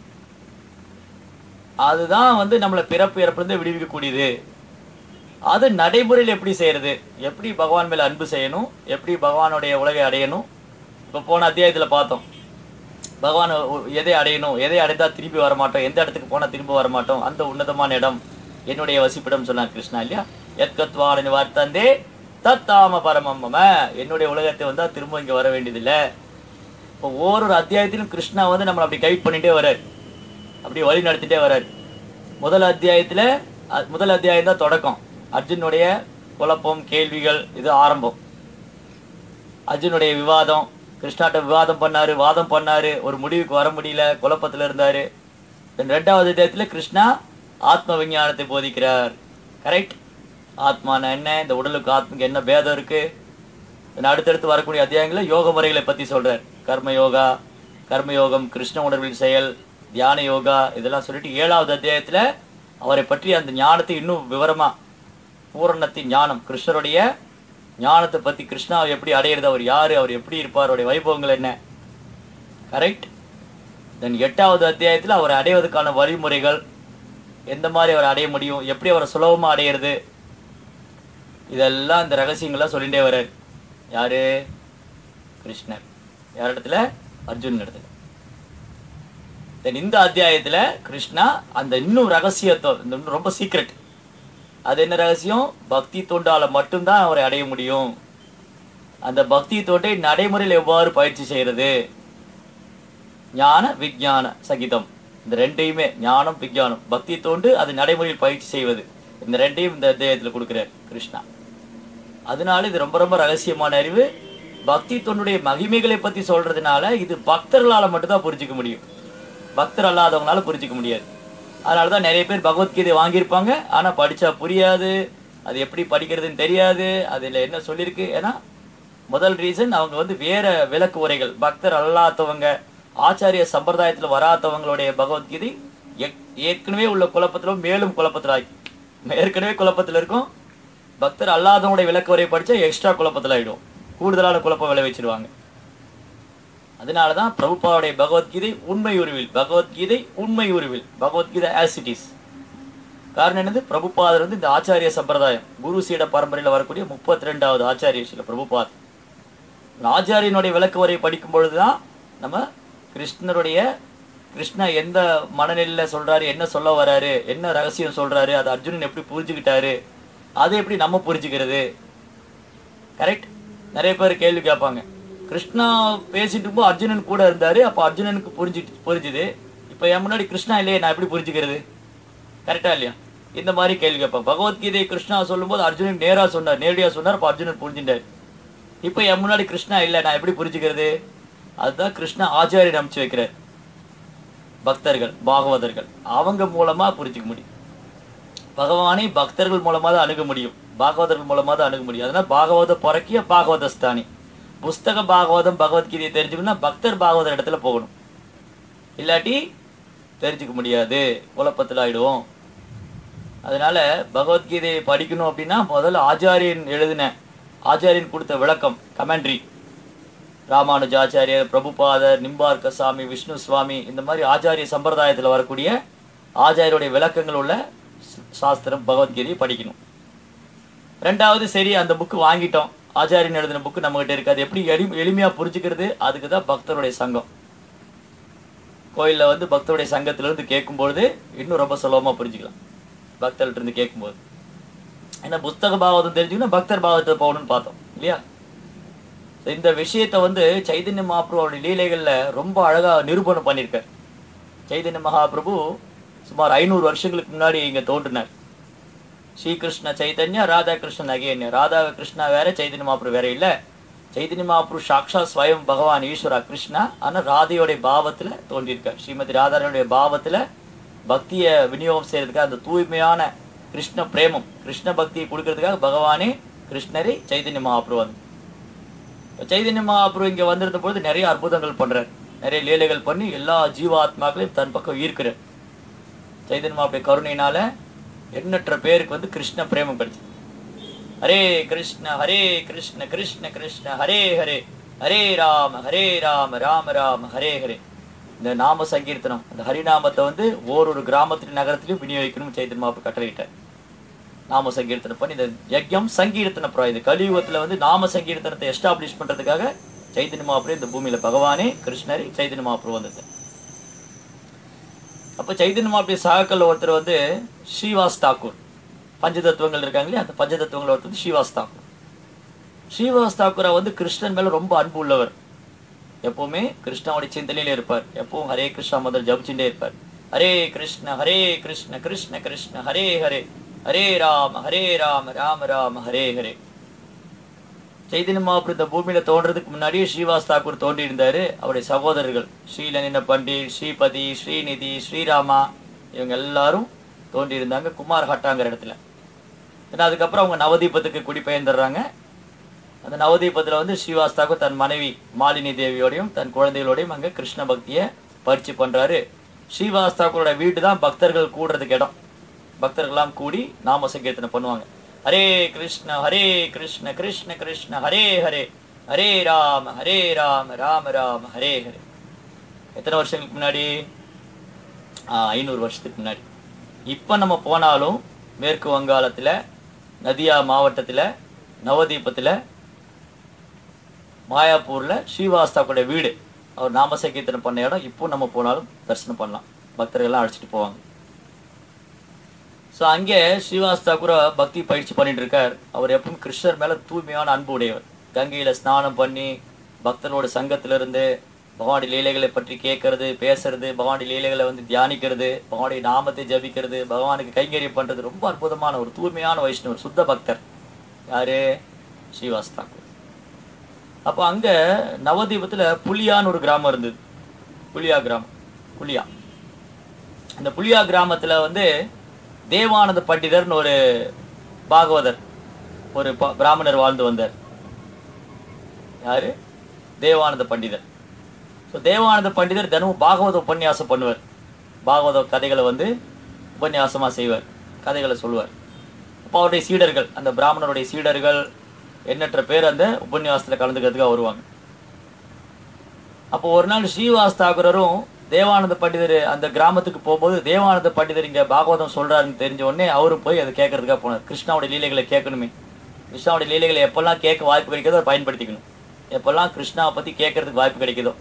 அதுதான் வந்து நம்மளை பிறப்பு இறப்புலேருந்து விடுவிக்கக்கூடியது. அது நடைமுறையில் எப்படி செய்யறது, எப்படி பகவான் மேல அன்பு செய்யணும், எப்படி பகவானுடைய உலகை அடையணும். இப்போ போன அத்தியாயத்தில் பார்த்தோம், பகவான் எதை அடையணும், எதை அடைந்தால் திரும்பி வரமாட்டோம், எந்த இடத்துக்கு போனால் திரும்ப வரமாட்டோம், அந்த உன்னதமான இடம் என்னுடைய வசிப்பிடம் சொன்னார் கிருஷ்ணா இல்லையா. எத்கத்வான வார்த்தந்தே தத்தாம பரமம்ம, என்னுடைய உலகத்தை வந்தா திரும்ப இங்க வர வேண்டியதில்லை. இப்போ ஒவ்வொரு அத்தியாயத்திலும் கிருஷ்ணா வந்து நம்மளை அப்படி கைட் பண்ணிட்டே வர்றாரு, அப்படி வழி நடத்திட்டே வர்றாரு. முதல் அத்தியாயம் தான் தொடக்கம். அர்ஜுனுடைய குழப்பம், கேள்விகள், இது ஆரம்பம். அர்ஜுனுடைய விவாதம், கிருஷ்ணாட்ட வாதம் பண்ணாரு, ஒரு முடிவுக்கு வர முடியல, குழப்பத்துல இருந்தாரு. ரெண்டாவது அத்தியாயத்துல கிருஷ்ணா ஆத்ம விஞ்ஞானத்தை போதிக்கிறார். கரெக்ட்? ஆத்மான என்ன, இந்த உடலுக்கு ஆத்மக்கு என்ன பேதம் இருக்கு. அடுத்தடுத்து வரக்கூடிய அத்தியாயங்களில் யோக முறைகளை பத்தி சொல்றார். கர்மயோகம், கிருஷ்ண உணர்வின் செயல், தியான யோகா, இதெல்லாம் சொல்லிட்டு 7வது அத்தியாயத்துல அவரை பற்றி அந்த ஞானத்தை இன்னும் விவரமா, பூரணத்தின் ஞானம், கிருஷ்ணருடைய ஞானத்தை பத்தி, கிருஷ்ணா எப்படி அடையிறது, அவர் யாரு, அவர் எப்படி இருப்பார், அவருடைய வைபவங்கள் என்ன. கரெக்ட்? தென் 8வது அத்தியாயத்துல அவரை அடைவதற்கான வழிமுறைகள், எந்த மாதிரி அவரை அடைய முடியும், எப்படி அவரை சுலபமா அடையிறது, இதெல்லாம் இந்த ரகசியங்கள்லாம் சொல்லிட்டே வர்றாரு. யாரு? கிருஷ்ணர். யார் இடத்துல? அர்ஜுன் இடத்துல. இந்த அத்தியாயத்துல கிருஷ்ணா அந்த இன்னும் ரகசியத்தோ, இன்னும் ரொம்ப சீக்ரெட். அது என்ன ரகசியம்? பக்தி தொண்டால மட்டும்தான் அவரை அடைய முடியும். அந்த பக்தி தொண்டை நடைமுறையில் எவ்வாறு பயிற்சி செய்யறது, ஞான விஞ்ஞான சகிதம், இந்த ரெண்டையுமே, ஞானம் விஞ்ஞானம், பக்தி தொண்டு, அது நடைமுறையில் பயிற்சி செய்வது, இந்த ரெண்டையும் இந்த அத்தியாயத்தில் கொடுக்கிறார் கிருஷ்ணா. அதனால இது ரொம்ப ரொம்ப ரகசியமான அறிவு. பக்தி தொண்டுடைய மகிமைகளை பத்தி சொல்றதுனால இது பக்தர்களால மட்டும்தான் புரிஞ்சுக்க முடியும், பக்தர் அல்லாதவங்களால புரிஞ்சுக்க முடியாது. அதனாலதான் நிறைய பேர் பகவத்கீதை வாங்கியிருப்பாங்க, ஆனா படிச்சா புரியாது, அது எப்படி படிக்கிறதுன்னு தெரியாது, அதுல என்ன சொல்லியிருக்கு. ஏன்னா முதல் ரீசன், அவங்க வந்து வேற விளக்கு உரைகள், பக்தர் அல்லாதவங்க, ஆச்சாரிய சம்பிரதாயத்துல வராதவங்களுடைய பகவத்கீதை ஏற்கனவே உள்ள குழப்பத்திலும் மேலும் குழப்பத்தில் ஆகி, ஏற்கனவே குழப்பத்தில் இருக்கும். பக்தர் அல்லாதவங்களுடைய விளக்கு உரை படிச்சா எக்ஸ்ட்ரா குழப்பத்தில் ஆயிடும், கூடுதலான குழப்பம் விளைவிச்சிருவாங்க. அதனாலதான் பிரபுபாவுடைய பகவத்கீதை உண்மை உருவில், பகவத்கீதை ஆஸ் இட் இஸ். காரணம் என்னது? பிரபுபாதர் வந்து இந்த ஆச்சாரிய சம்பிரதாயம், குரு சீட பரம்பரையில் வரக்கூடிய 32வது ஆச்சாரிய ஸ்ரீல பிரபுபாத். ஆச்சாரியனுடைய விளக்கு உரை படிக்கும் பொழுதுதான் நம்ம கிருஷ்ணா எந்த மனநிலையில சொல்றாரு, என்ன சொல்ல வர்றாரு, என்ன ரகசியம் சொல்றாரு, அது அர்ஜுனன் எப்படி புரிஞ்சுக்கிட்டாரு, அதை எப்படி நம்ம புரிஞ்சுக்கிறது. கரெக்ட்? நிறைய பேர் கேள்வி கேட்பாங்க, கிருஷ்ணா பேசிட்டு இருக்கும்போது அர்ஜுனன் கூட இருந்தாரு, அப்போ அர்ஜுனனுக்கு புரிஞ்சுது, இப்போ என் முன்னாடி கிருஷ்ணா இல்லையே, நான் எப்படி புரிஞ்சுக்கிறது? கரெக்டா இல்லையா? இந்த மாதிரி கேள்வி கேட்பாங்க. பகவத்கீதை கிருஷ்ணா சொல்லும் போது அர்ஜுனன் நேரடியா சொன்னார், அப்போ அர்ஜுனன் புரிஞ்சுட்டாரு. இப்போ என் முன்னாடி கிருஷ்ணா இல்லை, நான் எப்படி புரிஞ்சுக்கிறது? அதுதான் கிருஷ்ணா ஆச்சாரியன் அமைச்சு வைக்கிறார். பக்தர்கள், பாகவதர்கள், அவங்க மூலமா புரிஞ்சுக்க முடியும். பகவானை பக்தர்கள் மூலமா தான் அணுக முடியும், பாகவதர்கள் மூலமா தான் அணுக முடியும். அதனால பாகவத பொறக்கிய பாகவதஸ்தானி, புஸ்தக பாகவதம் பகவத்கீதையை தெரிஞ்சுக்கணும்னா பக்தர் பாகவதர் இடத்துல போகணும், இல்லாட்டி தெரிஞ்சுக்க முடியாது, குழப்பத்தில் ஆயிடுவோம். அதனால பகவத்கீதையை படிக்கணும் அப்படின்னா முதல்ல ஆச்சாரியன் கொடுத்த விளக்கம், கமெண்ட்ரி, ராமானுஜாச்சாரியர், பிரபுபாதர், நிம்பார்க்க சாமி, விஷ்ணு சுவாமி, இந்த மாதிரி ஆச்சாரிய சம்பிரதாயத்தில் வரக்கூடிய ஆச்சாரியருடைய விளக்கங்கள் உள்ள சாஸ்திரம் பகவத்கீதையை படிக்கணும். ரெண்டாவது, சரி அந்த புக்கு வாங்கிட்டோம், ஆச்சாரியன் எழுதின புக்கு நம்ம கிட்ட இருக்காது, எப்படி எளிமையா புரிஞ்சுக்கிறது? அதுக்கு தான் பக்தருடைய சங்கம். கோயில்ல வந்து பக்தருடைய சங்கத்துல இருந்து கேட்கும்பொழுது இன்னும் ரொம்ப சுலபமா புரிஞ்சுக்கலாம், பக்தர்கிட்ட இருந்து கேட்கும்போது. ஏன்னா புஸ்தக பாகவதம் தெரிஞ்சுக்கணும், பக்தர் பாகவத்தை போகணும்னு பார்த்தோம் இல்லையா? இந்த விஷயத்த வந்து சைதன்ய மகாபிரபு அவருடைய லீலைகள்ல ரொம்ப அழகா நிரூபணம் பண்ணியிருக்கார். சைதன்ய மகாபிரபு சுமார் 500 வருஷங்களுக்கு முன்னாடி இங்க தோன்றினார். ஸ்ரீகிருஷ்ண சைதன்யா ராதா கிருஷ்ணன் அகேன். ராதா கிருஷ்ணா வேற, சைதன்ய மகாபிரபு வேற இல்ல. சைதன்ய மகாபிரபு சாக்ஷா ஸ்வயம் பகவான் ஈஸ்வரா கிருஷ்ணா. ஆனா ராதையோடைய பாவத்துல தோன்றியிருக்கார். ஸ்ரீமதி ராதாரனுடைய பாவத்துல பக்தியை விநியோகம் செய்யறதுக்காக, அந்த தூய்மையான கிருஷ்ண பிரேமம், கிருஷ்ண பக்தியை கொடுக்கறதுக்காக பகவானே கிருஷ்ணரை சைதன்ய மகாபிரபு வந்து சைதன்ய மகாபிரபு இங்க வந்திருந்த பொழுது நிறைய அற்புதங்கள் பண்றார். நிறைய லீலைகள் பண்ணி எல்லா ஜீவாத்மாக்களையும் தன் பக்கம் ஈர்க்கிறார். சைதன்ய மகாபிரபு கருணையினால எண்ணற்ற பேருக்கு வந்து கிருஷ்ண பிரேமம் கிடைச்சது. ஹரே கிருஷ்ண கிருஷ்ண கிருஷ்ண ஹரே ஹரே, ஹரே ராம ராம ராம ஹரே ஹரே. இந்த நாம சங்கீர்த்தனம், அந்த ஹரிநாமத்தை வந்து ஒரு கிராமத்திலும் நகரத்திலையும் விநியோகிக்கணும் சைதன்ய மகாபிரபு கட்டளையிட்டார். நாம சங்கீர்த்தனம் பண்ணி இந்த யஜ்யம் சங்கீர்த்தன புறம், இது கலியுகத்துல வந்து நாம சங்கீர்த்தனத்தை எஸ்டாப்ளிஷ் பண்றதுக்காக சைதன்ய மகாபிரபு இந்த பூமியில பகவானே கிருஷ்ணரை சைதன்ய மகாபிரபு வந்தது. அப்ப சைதன்ய மகாபிரபு சகாக்கள் ஒருத்தர் வந்து ஸ்ரீவாஸ் தாக்கூர். பஞ்சதத்துவங்கள் இருக்காங்களே, அந்த பஞ்சதத்துவங்கள் ஒருத்தர் ஸ்ரீவாஸ் தாக்கூர். ஸ்ரீவாஸ் தாக்கூரை வந்து கிருஷ்ணன் மேல ரொம்ப அன்பு உள்ளவர். எப்பவுமே கிருஷ்ணாவுடைய சிந்தனையிலே இருப்பார். எப்பவும் ஹரே கிருஷ்ணா மந்திரம் ஜபிச்சுட்டே இருப்பார். ஹரே கிருஷ்ண கிருஷ்ண கிருஷ்ண ஹரே ஹரே, ஹரே ராம ராம ராம ஹரே ஹரே. சைதன்ய மகாபிரபு இந்த பூமியில தோன்றதுக்கு முன்னாடியே ஸ்ரீவாஸ் தாக்கூர் தோன்றி இருந்தாரு. அவருடைய சகோதரர்கள் ஸ்ரீலனின பண்டிட், ஸ்ரீபதி, ஸ்ரீநிதி, ஸ்ரீராமா, இவங்க எல்லாரும் தோன்றி இருந்தாங்க குமார் ஹட்டாங்கிற இடத்துல. ஏன்னா அதுக்கப்புறம் அவங்க நவதீபத்துக்கு குடிபெயர்ந்துடுறாங்க. அந்த நவதீபத்துல வந்து ஸ்ரீவாஸ் தாக்கூர் தன் மனைவி மாலினி தேவியோடையும் தன் குழந்தைகளோடையும் அங்க கிருஷ்ண பக்தியை பயிற்சி பண்றாரு. ஸ்ரீவாஸ் தாக்கூரோட வீட்டு தான் பக்தர்கள் கூடுறதுக்கு இடம். பக்தர்கள்லாம் கூடி நாம சங்கீர்த்தனை பண்ணுவாங்க. ஹரே கிருஷ்ண கிருஷ்ண கிருஷ்ண ஹரே ஹரே, ஹரே ராம ராம ராம ஹரே ஹரே. எத்தனை வருஷங்களுக்கு முன்னாடி? 500 வருஷத்துக்கு முன்னாடி. இப்ப நம்ம போனாலும் மேற்கு வங்காளத்துல, நதியா மாவட்டத்துல, நவதீபத்துல, மாயாப்பூர்ல ஸ்ரீவாஸ் தாக்கூரோட வீடு, அவர் நாம சங்கீர்த்தனை பண்ண இடம். இப்போ நம்ம போனாலும் தரிசனம் பண்ணலாம். பக்தர்கள்லாம் அழைச்சிட்டு போவாங்க. ஸோ அங்கே ஸ்ரீவாஸ் தாக்கூர் பக்தி பயிற்சி பண்ணிட்டு இருக்கார். அவர் எப்பவும் கிருஷ்ணர் மேல தூய்மையான அன்பு உடையவர். கங்கையில ஸ்நானம் பண்ணி பக்தர்களோட சங்கத்திலிருந்து பகவானுடைய லீலைகளை பற்றி கேட்கறது, பேசுறது, பகவானுடைய லீலைகளை வந்து தியானிக்கிறது, பகவானுடைய நாமத்தை ஜபிக்கிறது, பகவானுக்கு கைங்கரியம் பண்றது, ரொம்ப அற்புதமான ஒரு தூய்மையான வைஷ்ணவர், சுத்த பக்தர். யாரு? ஸ்ரீவாஸ் தாக்கூர். அப்போ அங்க நவதீபத்துல புலியான்னு ஒரு கிராமம் இருந்தது. புலியா கிராமம், புலியா. அந்த புலியா கிராமத்துல வந்து தேவானந்த பண்டிதர்னு ஒரு பாகவதர், ஒரு பிராமணர் வாழ்ந்து வந்தார். யாரு? தேவானந்த பண்டிதர். ஸோ தேவானந்த பண்டிதர் தினமும் பாகவத உபன்யாசம் பண்ணுவார். பாகவத கதைகளை வந்து உபன்யாசமா செய்வார், கதைகளை சொல்லுவார். அப்போ அவருடைய சீடர்கள், அந்த பிராமணருடைய சீடர்கள் எண்ணற்ற பேர் அந்த உபன்யாசத்துல கலந்துக்கிறதுக்காக வருவாங்க. அப்போ ஒரு நாள் ஸ்ரீவாஸ் தாக்கூரும் தேவானந்த பண்டிதர் அந்த கிராமத்துக்கு போகும்போது, தேவானந்த பண்டிதர் இங்க பாகவதம் சொல்றாருன்னு தெரிஞ்ச உடனே அவரும் போய் அதை கேட்கறதுக்காக போனார். கிருஷ்ணாவுடைய லீலைகளை கேட்கணுமே, கிருஷ்ணாவுடைய லீலைகளை எப்பெல்லாம் கேட்க வாய்ப்பு கிடைக்கிறதோ அதை பயன்படுத்திக்கணும். எப்பெல்லாம் கிருஷ்ணாவை பத்தி கேட்கறதுக்கு வாய்ப்பு கிடைக்குதோ.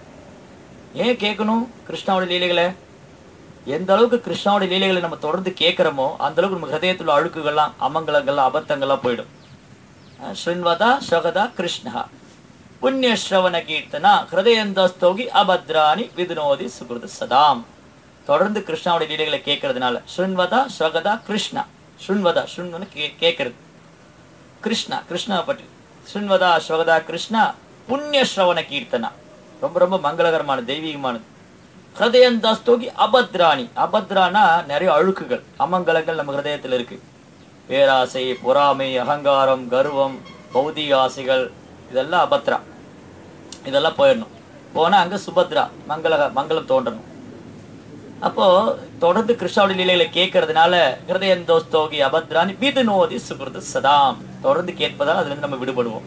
ஏன் கேட்கணும் கிருஷ்ணாவுடைய லீலைகளை? எந்த அளவுக்கு கிருஷ்ணாவுடைய லீலைகளை நம்ம தொடர்ந்து கேட்கிறோமோ அந்த அளவுக்கு நம்ம ஹிருதயத்துல அழுக்குகள்லாம், அமங்கலங்கள்லாம், அபத்தங்கள்லாம் போயிடும். ஸ்ருண்வதா ஸ்ரகதா கிருஷ்ணா புண்ணிய ஸ்ரவண கீர்த்தனா ஹிருதயந்தஸ்தோகி அபத்ராணி விதுனோதி சுகிருத சதாம். தொடர்ந்து கிருஷ்ணாவுடைய லீலைகளை கேட்கறதுனால ஸ்ருண்வதா ஸ்ரகதா கிருஷ்ணா. ஸ்ருண்வதா, ஸ்ருண்வன்னு கேட்கறது, கிருஷ்ணா, கிருஷ்ணாவை பற்றி. ஸ்ருண்வதா ஸ்ரகதா கிருஷ்ணா புண்ணிய ஸ்ரவண கீர்த்தனா, ரொம்ப ரொம்ப மங்களகரமானது, தெய்வீகமானது. ஹிருதயந்தஸ்தோகி அபத்ராணி. அபத்ரானா நிறைய அழுக்குகள், அமங்கலங்கள் நம்ம ஹிருதயத்துல இருக்கு. பேராசை, பொறாமை, அகங்காரம், கர்வம், பௌதிக ஆசைகள், இதெல்லாம் அபத்ரா. இதெல்லாம் போயிடணும். போனா அங்க சுபத்ரா, மங்களம் தோன்றணும். அப்போ தொடர்ந்து கிருஷ்ணாவுடைய லீலைகளை கேட்கறதுனால ஹிருதயந்தோஸ்தோகி அபத்ராணி விதுனோதி சுகிருத சதாம். தொடர்ந்து கேட்பதால் அதுல இருந்து நம்ம விடுபடுவோம்.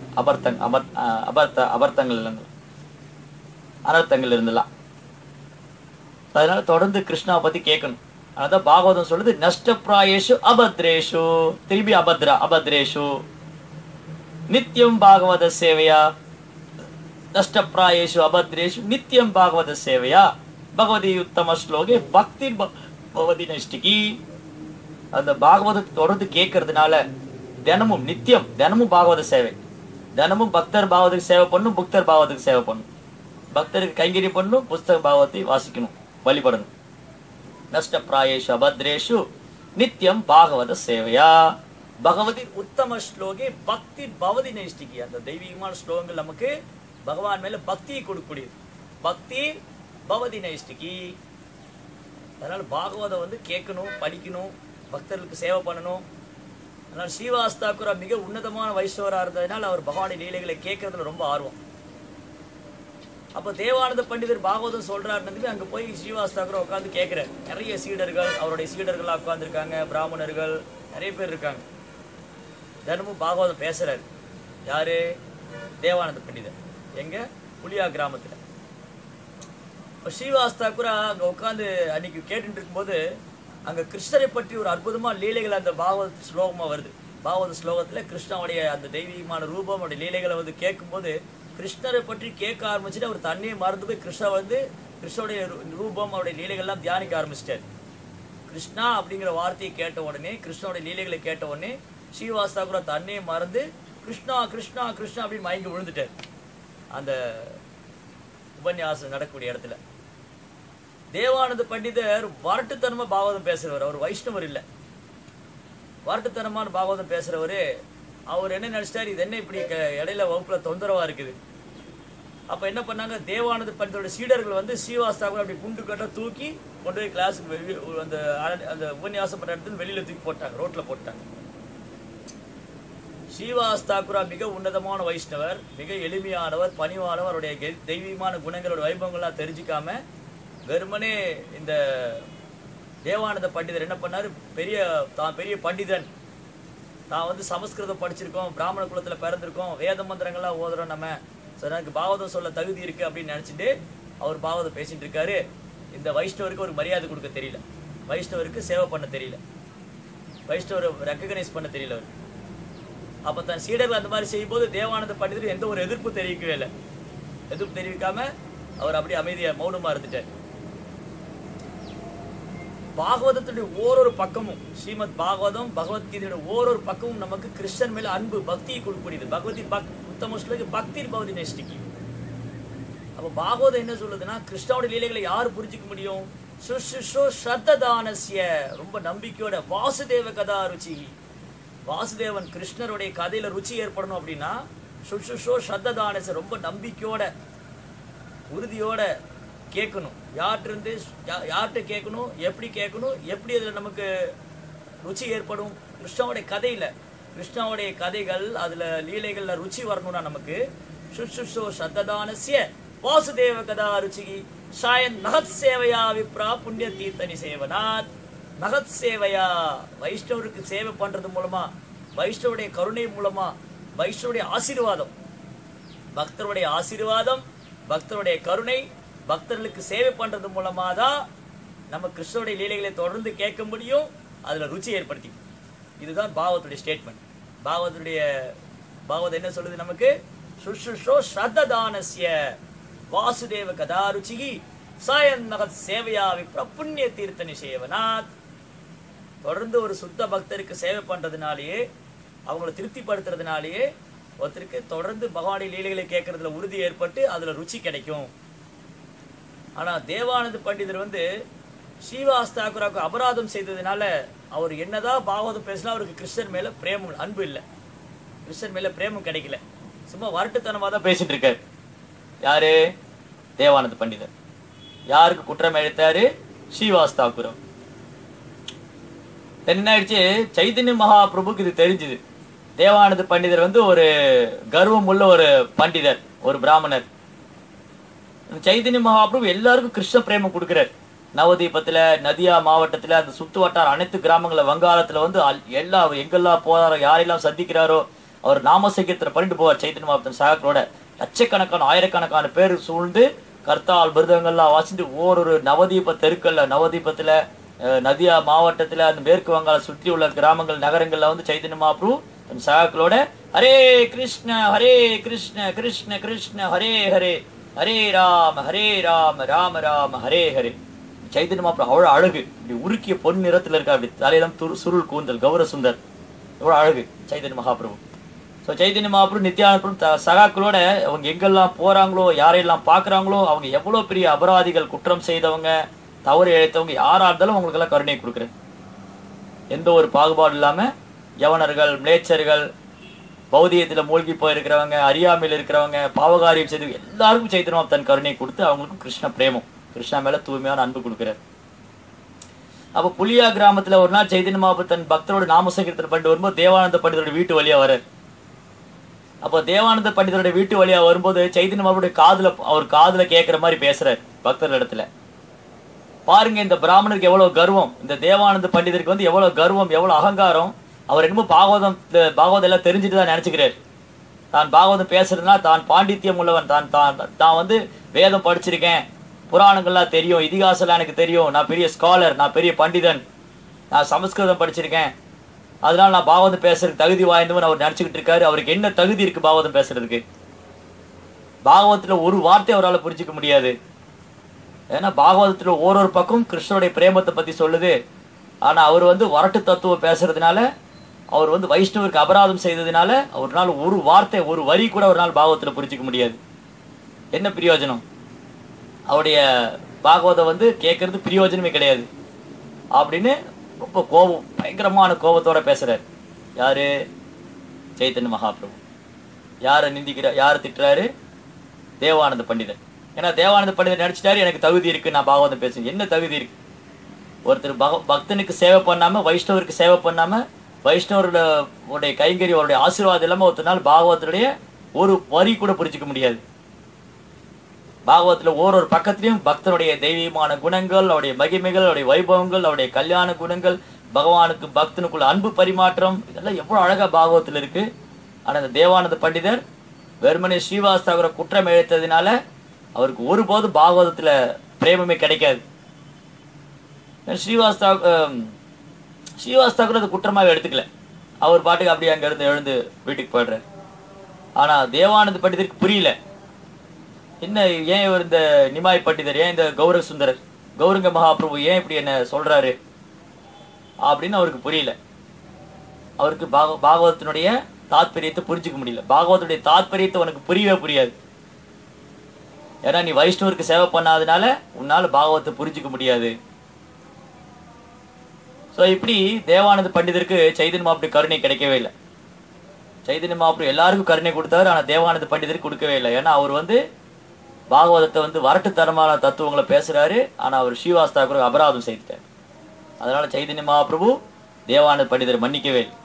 அபர்த்தங்கள் இருந்து, அனர்த்தங்கள் இருந்தெல்லாம். அதனால தொடர்ந்து கிருஷ்ணாவை பத்தி கேட்கணும். அதான் பாகவதம் சொல்லுது, நஷ்டப்பிராயேஷு அபத்ரேஷு, திரும்பி அபத்ரேஷு நித்தியம் பாகவத சேவையா. நஷ்டப்பிராயேஷு அபத்ரேஷு நித்தியம் பாகவத சேவையா பகவதி உத்தம ஸ்லோகே பக்தி பகவதி நஷ்டிகி. அந்த பாகவதத்தை தொடர்ந்து கேட்கறதுனால தினமும், நித்தியம், தினமும் பாகவத சேவை, தினமும் பக்தர் பாவத்துக்கு சேவை பண்ணும், புக்தர் பாவத்துக்கு சேவை பண்ணும். பக்தருக்கு கைங்கறி பண்ணும், புஸ்தக பாவத்தை வாசிக்கணும், வழிபடணும். நஷ்ட பிராயேஷு அபத்ரேஷு நித்தியம் பாகவத சேவையா. பகவதி உத்தம ஸ்லோகே பக்தி பவதி நைஷ்டிகி. அந்த தெய்வீகமான ஸ்லோகங்கள் நமக்கு பகவான் மேல பக்தியை கொடுக்கக்கூடியது. பக்தி பவதி நைஷ்டிகி. அதனால பாகவதம் வந்து கேட்கணும், படிக்கணும், பக்தர்களுக்கு சேவை பண்ணணும். அதனால ஸ்ரீவாஸ் தாக்கூர் மிக உன்னதமான வைஷ்ணவராக இருந்ததுனால அவர் பகவானுடைய லீலைகளை கேட்கறதுல ரொம்ப ஆர்வம். அப்ப தேவானந்த பண்டிதர் பாகவதம் சொல்றாருன்னு அங்க போய் ஸ்ரீவாஸ் தாக்கூர் உட்காந்து கேட்கிறார். நிறைய சீடர்கள், அவருடைய சீடர்களா உட்காந்துருக்காங்க, பிராமணர்கள் நிறைய பேர் இருக்காங்க. தினமும் பாகவதம் பேசுறாரு. யாரு? தேவானந்த பண்டிதர். எங்க? புலியா கிராமத்துல. ஸ்ரீவாஸ் தாக்கூர் அங்க உட்காந்து அன்னைக்கு கேட்டுட்டு இருக்கும்போது அங்க கிருஷ்ணரை பற்றி ஒரு அற்புதமான லீலைகள் அந்த பாகவத ஸ்லோகமா வருது. பாகவத ஸ்லோகத்துல கிருஷ்ணனுடைய அந்த தெய்வீகமான ரூபம், அவருடைய லீலைகளை வந்து கேட்கும்போது கிருஷ்ணரை பற்றி கேட்க ஆரம்பிச்சுட்டு அவர் தண்ணியை மறந்து போய் கிருஷ்ணனுடைய ரூபம், அவருடைய லீலைகள்லாம் தியானிக்க ஆரம்பிச்சிட்டார். கிருஷ்ணா அப்படிங்கிற வார்த்தையை கேட்ட உடனே, கிருஷ்ணனுடைய லீலைகளை கேட்ட உடனே ஸ்ரீவாஸ் தாக்கூர் தண்ணியை மறந்து கிருஷ்ணா கிருஷ்ணா கிருஷ்ணா அப்படின்னு மயங்கி விழுந்துட்டார். அந்த உபன்யாசம் நடக்கக்கூடிய இடத்துல தேவானந்த பண்டிதர் வரட்டுத்தனமா பாகவதம் பேசுறவர். அவர் வைஷ்ணவர் இல்லை, வரட்டுத்தனமான பாகவதம் பேசுறவரு. அவர் என்ன நினைச்சிட்டாரு, இது என்ன இப்படி இடையில வகுப்புல தொந்தரவா இருக்குது. அப்ப என்ன பண்ணாங்க, தேவானந்த பண்டிதரோட சீடர்கள் வந்து ஸ்ரீவாஸ் தாக்கூர் அப்படி குண்டு கட்ட தூக்கி கொண்டு போய் கிளாஸுக்கு அந்த உபன்யாசம் பண்ண இடத்துல வெளியில தூக்கி போட்டாங்க, ரோட்ல போட்டாங்க. ஸ்ரீவாஸ் தாக்கூர் மிக உன்னதமான வைஷ்ணவர், மிக எளிமையானவர், பணிவானவர். அவருடைய தெய்வீகமான குணங்களோட வைபவங்கள்லாம் தெரிஞ்சுக்காம வெறுமனே இந்த தேவானந்த பண்டிதர் என்ன பண்ணாரு, தான் பெரிய பண்டிதன், நான் வந்து சமஸ்கிருதம் படிச்சிருக்கோம், பிராமண குலத்துல பிறந்திருக்கோம், வேத மந்திரங்கள்லாம் ஓதுறோம், நம்ம எனக்கு பாகவதம் சொல்ல தகுதி இருக்கு அப்படின்னு நினைச்சிட்டு அவர் பாகவதம் பேசிட்டு இருக்காரு. இந்த வைஷ்ணவருக்கு ஒரு மரியாதை கொடுக்க தெரியல, வைஷ்ணவருக்கு சேவை பண்ண தெரியல, வைஷ்ணவரை ரெக்கக்னைஸ் பண்ண தெரியல அவர். அப்ப தன் சீடர்கள் அந்த மாதிரி செய்யும் போது தேவானந்த பண்டிதர் எந்த ஒரு எதிர்ப்பு தெரிவிக்கவே இல்லை. எதிர்ப்பு தெரிவிக்காம அவர் அப்படி அமைதியா மௌனமா இருந்துட்டார். பாகவதத்துடைய ஓரொரு பக்கமும், ஸ்ரீமத் பாகவதம் பகவத்கீதையோட ஓரொரு பக்கமும் நமக்கு கிருஷ்ணன் மேல அன்பு, பக்தியை கொடுக்கக்கூடியது. பகவதி உத்தம ஸ்லோகி பக்தி பவதி நைஷ்டிகி. அப்ப பாகவதம் என்ன சொல்லுதுன்னா, கிருஷ்ணாவுடைய லீலைகளை யாரு புரிஞ்சுக்க முடியும்? சுஷ்ருஷோ ஸ்ரத்ததானஸ்ய, ரொம்ப நம்பிக்கையோட. வாசுதேவ கதா ருச்சி, வாசுதேவன் கிருஷ்ணருடைய கதையில ருச்சி ஏற்படணும் அப்படின்னா சுஷ்ருஷோ ஸ்ரத்ததானஸ்ய, ரொம்ப நம்பிக்கையோட உறுதியோட கேட்கணும். யார்கிட்ட கேட்கணும், எப்படி கேட்கணும், எப்படி அதுல நமக்கு ருச்சி ஏற்படும்? கிருஷ்ணாவுடைய கதையில, கிருஷ்ணாவுடைய கதைகள் அதுல லீலைகள்ல ருச்சி வரணும்னா நமக்கு சுஷ்ருஷோ ஸ்ரத்ததானஸ்ய வாசுதேவ கதா ருச்சிகி சாயன் நகத் சேவையா விப்ரா புண்ணிய தீர்த்தனி சேவனாத். நகத் சேவையா, வைஷ்ணவருக்கு சேவை பண்றது மூலமா, வைஷ்ணவருடைய கருணை மூலமா, வைஷ்ணவருடைய ஆசீர்வாதம், பக்தருடைய ஆசீர்வாதம், பக்தருடைய கருணை, பக்தர்களுக்கு சேவை பண்றது மூலமா தான் நம்ம கிருஷ்ணனுடைய லீலைகளை தொடர்ந்து கேட்க முடியும், அதுல ருச்சி ஏற்படுத்தி. இதுதான் பாகவத்துடைய ஸ்டேட்மெண்ட். பாகவத் என்ன சொல்லுது நமக்கு? சுஷ்ருஷோ ஸ்ரத்ததானஸ்ய வாசுதேவ கதா ருச்சிகி சாயன் நகத் சேவையா விப்ர புண்ணிய தீர்த்த நிஷேவனாத். தொடர்ந்து ஒரு சுத்த பக்தருக்கு சேவை பண்றதுனாலேயே, அவங்களை திருப்திப்படுத்துறதுனாலேயே ஒருத்தருக்கு தொடர்ந்து பகவானுடைய லீலைகளை கேட்கறதுல உறுதி ஏற்பட்டு அதுல ருச்சி கிடைக்கும். ஆனா தேவானந்த பண்டிதர் வந்து ஸ்ரீவாஸ் தாக்கூருக்கு அபராதம் செய்ததுனால அவர் என்னதான் பாகவதம் பேசினா அவருக்கு கிருஷ்ணர் மேல பிரேமம், அன்பு இல்லை, கிருஷ்ணர் மேல பிரேமம் கிடைக்கல, சும்மா வரட்டுத்தனமா தான் பேசிட்டு இருக்காரு. யாரு? தேவானந்த பண்டிதர். யாருக்கு குற்றம் இழைத்தாரு? ஸ்ரீவாஸ் தாக்கூர். என்ன ஆயிடுச்சு, சைதன்ய மகாபிரபுக்கு இது தெரிஞ்சுது. தேவானந்த பண்டிதர் வந்து ஒரு கர்வம் உள்ள ஒரு பண்டிதர், ஒரு பிராமணர். சைதன்ய மகாபிரபு எல்லாருக்கும் கிருஷ்ண பிரேமம் கொடுக்கிறார். நவதீபத்துல, நதியா மாவட்டத்துல, அந்த சுத்து வட்டார அனைத்து கிராமங்கள, வங்காளத்துல வந்து எங்கெல்லாம் போறாரோ, யாரெல்லாம் சந்திக்கிறாரோ அவர் நாமசங்கீர்த்தனை பண்ணிட்டு போவார். சைதன்ய மகாபிரபு சகாக்களோட லட்சக்கணக்கான ஆயிரக்கணக்கான பேர் சூழ்ந்து கர்த்தால் மிருதங்கள்லாம் வாசிட்டு ஓரொரு நவதீப தெருக்கள்ல, நவதீபத்துல, நதியா மாவட்டத்துல, அந்த மேற்கு வங்காள சுற்றி உள்ள கிராமங்கள், நகரங்கள்ல வந்து சைதன்ய மகாபிரபு தன் சகாக்களோட ஹரே கிருஷ்ண ஹரே கிருஷ்ண கிருஷ்ண கிருஷ்ண ஹரே ஹரே ஹரே ராம ராம ராம ஹரே ஹரே. சைதன்ய மகாபிரபு அவ்வளவு அழகு, இப்படி உருக்கிய பொன் நிறத்துல இருக்கா, அப்படி தலையெல்லாம் சுருள் கூந்தல், கௌர சுந்தர், எவ்வளவு அழகு சைதன்ய மகாபிரபு. ஸோ ஸோ சைத்தன்ய மகாபிரபு நித்யானந்த சகாக்களோட அவங்க எங்கெல்லாம் போறாங்களோ, யாரையெல்லாம் பார்க்குறாங்களோ, அவங்க எவ்வளோ பெரிய அபராதிகள், குற்றம் செய்தவங்க, தவறு இழைத்தவங்க யாரா இருந்தாலும் அவங்களுக்கெல்லாம் கருணை கொடுக்குறேன். எந்த ஒரு பாகுபாடு இல்லாமல் யவனர்கள், மிளேச்சர்கள், பௌதியத்தில் மூழ்கி போயிருக்கிறவங்க, அறியாமையில் இருக்கிறவங்க, பாவகாரியம் செய்து எல்லாருக்கும் சைத்தன்ய தன் கருணை கொடுத்து அவங்களுக்கும் கிருஷ்ண பிரேமம், கிருஷ்ணா மேல தூய்மையான அன்பு கொடுக்குறாரு. அப்போ புலியா கிராமத்துல ஒரு நாள் சைத்தன்ய மகாபிரபு தன் பக்தரோட நாம சங்கீர்த்தனை பண்ணிட்டு வரும்போது தேவானந்த பண்டிதரோட வீட்டு வழியா வர்றாரு. அப்போ தேவானந்த பண்டிதரோட வீட்டு வழியா வரும்போது சைத்தன்ய மகாபிரபுடைய அவர் காதுல கேட்கிற மாதிரி பேசுறாரு பக்தர் இடத்துல. பாருங்க, இந்த பிராமணருக்கு எவ்வளவு கர்வம், இந்த தேவானந்த பண்டிதருக்கு வந்து எவ்வளவு கர்வம், எவ்வளவு அகங்காரம். அவர் என்னமோ பாகவதம் எல்லாம் தெரிஞ்சுட்டு தான் நினைச்சுக்கிறார். தான் பாகவதம் பேசுறதுனா தான் பாண்டித்யம் உள்ளவன், தான் வந்து வேதம் படிச்சிருக்கேன், புராணங்கள்லாம் தெரியும், இதிகாசம்லாம் எனக்கு தெரியும், நான் பெரிய ஸ்காலர், நான் பெரிய பண்டிதன், நான் சமஸ்கிருதம் படிச்சிருக்கேன், அதனால நான் பாகவதம் பேசுறதுக்கு தகுதி வாய்ந்தவன் அவர் நினைச்சுக்கிட்டு இருக்காரு. அவருக்கு என்ன தகுதி இருக்கு பாகவதம் பேசுறதுக்கு? பாகவதத்துல ஒரு வார்த்தை அவரால் புரிஞ்சிக்க முடியாது. ஏன்னா பாகவதத்துல ஒரு பக்கம் கிருஷ்ணனுடைய பிரேமத்தை பத்தி சொல்லுது. ஆனா அவர் வந்து வரட்டு தத்துவம் பேசுறதுனால, அவர் வந்து வைஷ்ணவருக்கு அபராதம் செய்ததுனால அவர்னால ஒரு வார்த்தை, ஒரு வரி கூட ஒரு நாள் பாகவத்துல புரிஞ்சிக்க முடியாது. என்ன பிரயோஜனம்? அவருடைய பாகவதம் வந்து கேட்கறது பிரயோஜனமே கிடையாது அப்படின்னு ரொம்ப கோபம், பயங்கரமான கோபத்தோட பேசுறாரு. யாரு? சைத்தன்ய மகாபிரபு. யாரை நிந்திக்கிறார், யாரை திட்டுறாரு? தேவானந்த பண்டிதர். ஏன்னா தேவானந்த பண்டிதர் நினைச்சிட்டாரு எனக்கு தகுதி இருக்கு, நான் பாகவதம் பேசுறேன். என்ன தகுதி இருக்கு? ஒருத்தர் பக்தனுக்கு சேவை பண்ணாம, வைஷ்ணவருக்கு சேவை பண்ணாம, வைஷ்ணவருடைய கைங்கறி, அவருடைய ஆசீர்வாதம் இல்லாம ஒருத்தனால பாகவதத்துடைய ஒரு வரி கூட புரிஞ்சிக்க முடியாது. பாகவத்துல ஒரு பக்கத்திலையும் பக்தனுடைய தெய்வீகமான குணங்கள், அவருடைய மகிமைகள், அவருடைய வைபவங்கள், அவருடைய கல்யாண குணங்கள், பகவானுக்கு பக்தனுக்குள்ள அன்பு பரிமாற்றம், இதெல்லாம் எவ்வளவு அழகா பாகவத்துல இருக்கு. ஆனா இந்த தேவானந்த பண்டிதர் வெறுமனே ஸ்ரீவாஸ் தாகூரை குற்றம் இழைத்ததுனால அவருக்கு ஒருபோது பாகவதத்துல பிரேமமே கிடைக்காது. ஸ்ரீவாஸ் தாகூர் அது குற்றமாக எடுத்துக்கல. அவர் பாட்டுக்கு அப்படியே அங்க இருந்து எழுந்து வீட்டுக்கு போயிடுறாரு. ஆனா தேவானந்த பண்டிதருக்கு புரியல, என்ன ஏன் இவர் இந்த நிமாய் பண்டிதர், ஏன் இந்த கௌரவ சுந்தரர், கௌரங்க மகாபிரபு ஏன் இப்படி என்ன சொல்றாரு அப்படின்னு அவருக்கு புரியல. அவருக்கு பாகவதத்தினுடைய தாத்பரியத்தை புரிஞ்சுக்க முடியல. பாகவதனுடைய தாத்பரியத்தை உனக்கு புரியவே புரியாது. ஏன்னா நீ வைஷ்ணவருக்கு சேவை பண்ணாதனால உன்னால பாகவத்தை புரிஞ்சுக்க முடியாது. ஸோ இப்படி தேவானந்த பண்டிதருக்கு சைதன்ய மகாபிரபு கருணை கிடைக்கவே இல்லை. சைதன்ய மகாபிரபு எல்லாருக்கும் கருணை கொடுத்தாரு, ஆனால் தேவானந்த பண்டிதருக்கு கொடுக்கவே இல்லை. ஏன்னா அவர் வந்து பாகவதத்தை வந்து வரட்டுத்தனமான தத்துவங்களை பேசுறாரு, ஆனால் அவர் ஸ்ரீவாஸ் தாகூர் அபராதம் செய்துட்டார். அதனால சைதன்ய மகாபிரபு தேவானந்த பண்டிதர் மன்னிக்கவே இல்லை.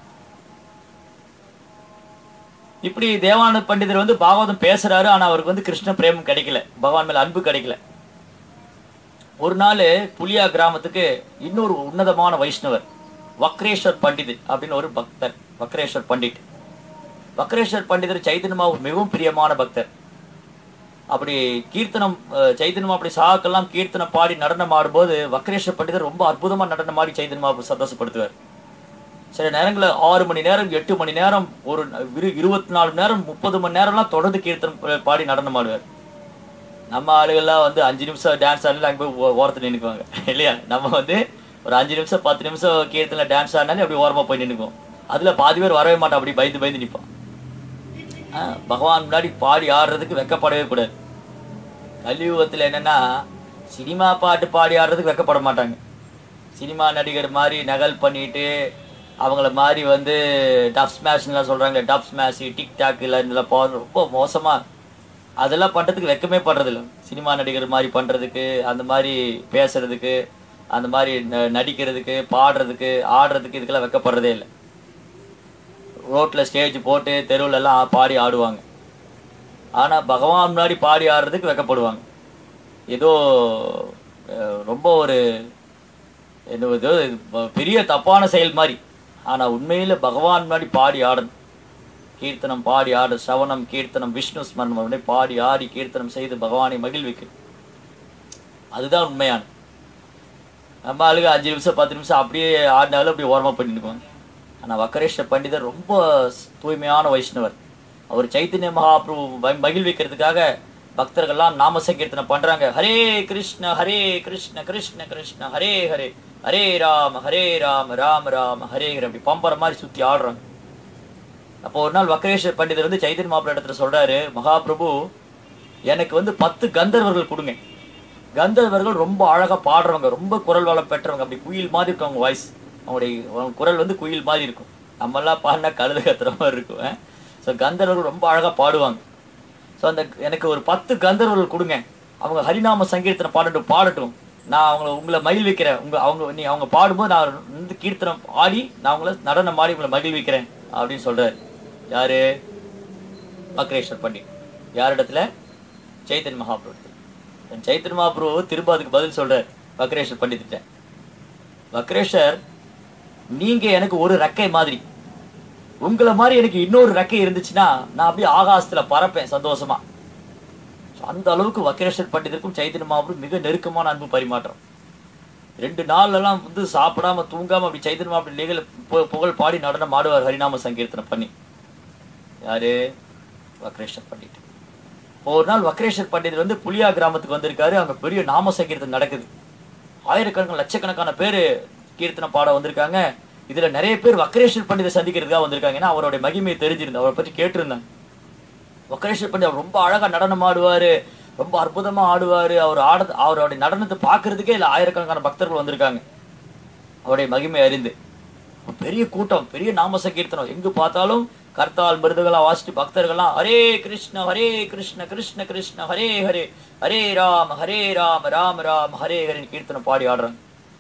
இப்படி தேவானந்த பண்டிதர் வந்து பாகவதம் பேசுறாரு, ஆனா அவருக்கு வந்து கிருஷ்ண பிரேமம் கிடைக்கல, பகவான் மேல அன்பு கிடைக்கல. ஒரு நாள் புலியா கிராமத்துக்கு இன்னொரு உன்னதமான வைஷ்ணவர் வக்ரேஸ்வர் பண்டிதர் அப்படின்னு ஒரு பக்தர், வக்ரேஸ்வர் பண்டிட். வக்ரேஸ்வர் பண்டிதர் சைதன்ய மகாபிரபு மிகவும் பிரியமான பக்தர். அப்படி கீர்த்தனம் சைதன்ய மகாபிரபு அப்படி சாக்கெல்லாம் கீர்த்தனம் பாடி நடனம் ஆடும்போது வக்ரேஸ்வர் பண்டிதர் ரொம்ப அற்புதமா நடனம் ஆடி சைதன்ய மகாபிரபு சந்தோஷப்படுத்துவார். சில நேரங்களில் 6 மணி நேரம், 8 மணி நேரம், ஒரு 24 மணி நேரம், 30 மணி நேரம்லாம் தொடர்ந்து கீர்த்தனம் பாடி நடனம் ஆடுவார். நம்ம ஆளுகள்லாம் வந்து 5 நிமிஷம் டான்ஸ் ஆடினாலும் அங்கே போய் ஓரத்தில் நின்றுக்குவாங்க இல்லையா? நம்ம வந்து ஒரு 5 நிமிஷம் 10 நிமிஷம் கீர்த்தனில் டான்ஸ் ஆடினாலே அப்படி ஓரமாக போய் நின்றுக்குவோம். அதில் பாதி பேர் வரவே மாட்டோம், அப்படி பயந்து நிற்பான். பகவான் முன்னாடி பாடி ஆடுறதுக்கு வெக்கப்படவே கூடாது. கலியுகத்தில் என்னென்னா சினிமா பாட்டு பாடி ஆடுறதுக்கு வெக்கப்பட மாட்டாங்க. சினிமா நடிகர் மாதிரி நகல் பண்ணிட்டு அவங்கள மாதிரி வந்து டப் ஸ்மாஷ்லாம் சொல்கிறாங்க, டப் ஸ்மாஷ், டிக்டாக் இதெல்லாம் போடுற ரொம்ப மோசமாக. அதெல்லாம் பண்ணுறதுக்கு வெக்கமே படுறதில்ல. சினிமா நடிகர் மாதிரி பண்ணுறதுக்கு, அந்த மாதிரி பேசுறதுக்கு, அந்த மாதிரி நடிக்கிறதுக்கு, பாடுறதுக்கு, ஆடுறதுக்கு இதுக்கெல்லாம் வெக்கப்படுறதே இல்லை. ரோட்டில் ஸ்டேஜ் போட்டு தெருவிலெல்லாம் பாடி ஆடுவாங்க. ஆனால் பகவான் முன்னாடி பாடி ஆடுறதுக்கு வெக்கப்படுவாங்க. ஏதோ ரொம்ப ஒரு ஏதோ பெரிய தப்பான செயல் மாதிரி. ஆனால் உண்மையில் பகவான் முன்னாடி பாடி ஆடணும். கீர்த்தனம் பாடி ஆடு, சவணம் கீர்த்தனம் விஷ்ணு ஸ்மரணம் அப்படியே பாடி ஆடி கீர்த்தனம் செய்து பகவானை மகிழ்விக்கு, அதுதான் உண்மையான. நம்ம ஆளுங்க 5 நிமிஷம் 10 நிமிஷம் அப்படியே ஆடினாலும் அப்படி ஓரமாக பண்ணிட்டுக்குவாங்க. ஆனால் வக்ரேஸ்வர் பண்டிதர் ரொம்ப தூய்மையான வைஷ்ணவர். அவர் சைத்தன்ய மகாபிரபு மகிழ்விக்கிறதுக்காக பக்தர்கள்லாம் நாம சங்கீர்த்தனம் பண்றாங்க. ஹரே கிருஷ்ண கிருஷ்ண கிருஷ்ண ஹரே ஹரே, ஹரே ராம ராம ராம ஹரே ஹரே, அப்படி பம்பர மாதிரி சுற்றி ஆடுறாங்க. அப்போ ஒரு நாள் வக்ரேஸ்வர் பண்டிதர் வந்து சைதன்ய மாப்பிள்ளை இடத்துல சொல்றாரு, மகாபிரபு எனக்கு வந்து 10 கந்தர்வர்கள் கொடுங்க. கந்தர்வர்கள் ரொம்ப அழகா பாடுறவங்க, ரொம்ப குரல் வளம் பெற்றவங்க, அப்படி குயில் மாதிரி இருக்கும் அவங்க வாய்ஸ், அவங்களுடைய குரல் வந்து குயில் மாதிரி இருக்கும். நம்மெல்லாம் பாடினா கழுத கத்துற மாதிரி இருக்கும். ஸோ கந்தர்வர்கள் ரொம்ப அழகா பாடுவாங்க. ஸோ அந்த எனக்கு ஒரு 10 கந்தர்வர்கள் கொடுங்க, அவங்க ஹரிநாம சங்கீர்த்தனம் பாடட்டும். நான் உங்களை மகிழ்விக்கிறேன். அவங்க பாடும்போது நான் வந்து கீர்த்தனம் ஆடி நான் உங்களை நடனம் ஆடி உங்களை மகிழ்விக்கிறேன் அப்படின்னு சொல்றாரு. யாரு? வக்ரேஸ்வர் பண்டிட். யார் இடத்துல? சைத்தன்ய மகாபிரபு. சைத்தன்ய மகாபிரபு திரும்ப அதுக்கு பதில் சொல்றாரு வக்ரேஸ்வர் பண்டித்திட்ட. வக்ரேஸ்வர், நீங்க எனக்கு ஒரு ரெக்கை மாதிரி, உங்களை மாதிரி எனக்கு இன்னொரு ரெக்கை இருந்துச்சுன்னா நான் அப்படியே ஆகாசத்துல பறப்பேன் சந்தோஷமா. அந்த அளவுக்கு வக்ரேஸ்வர் பண்டிதருக்கும் சைத்தன்ய மகாபிரபு மிக நெருக்கமான அன்பு பரிமாற்றம். 2 நாள்லாம் வந்து சாப்பிடாம தூங்காம அப்படி சைத்தன்ய மகாபிரபு புகழ் பாடி நடனம் ஆடுவார், ஹரிநாம சங்கீர்த்தனம் பண்ணி. யாரு? வக்ரேஸ்வர் பண்டிட். ஒரு நாள் வக்ரேஸ்வர் பண்டிதர் வந்து புலியா கிராமத்துக்கு வந்திருக்காரு. அங்க பெரிய நாம சங்கீர்த்தனம் நடக்குது. ஆயிரக்கணக்கான லட்சக்கணக்கான பேரு கீர்த்தனம் பாட வந்திருக்காங்க. இதுல நிறைய பேர் வக்ரேஸ்வர் பண்டிதர் சந்திக்கிறதுக்காக வந்திருக்காங்க. ஏன்னா அவருடைய மகிமையை தெரிஞ்சிருந்தா, அவரை பற்றி கேட்டிருந்தாங்க. வக்ரேஸ்வர் பண்டிதர் ரொம்ப அழகா நடனம் ஆடுவாரு, ரொம்ப அற்புதமா ஆடுவாரு. அவருடைய நடனத்தை பாக்குறதுக்கே இல்ல ஆயிரக்கணக்கான பக்தர்கள் வந்திருக்காங்க அவருடைய மகிமை அறிந்து. பெரிய கூட்டம், பெரிய நாம சங்கீர்த்தனம், எங்கு பார்த்தாலும் கர்த்தால் மிருதுகளா வாசிட்டு பக்தர்கள்லாம் ஹரே கிருஷ்ண கிருஷ்ண கிருஷ்ண ஹரே ஹரே, ஹரே ராம ராம ராம ஹரே ஹரே கீர்த்தனம் பாடி ஆடுறாங்க.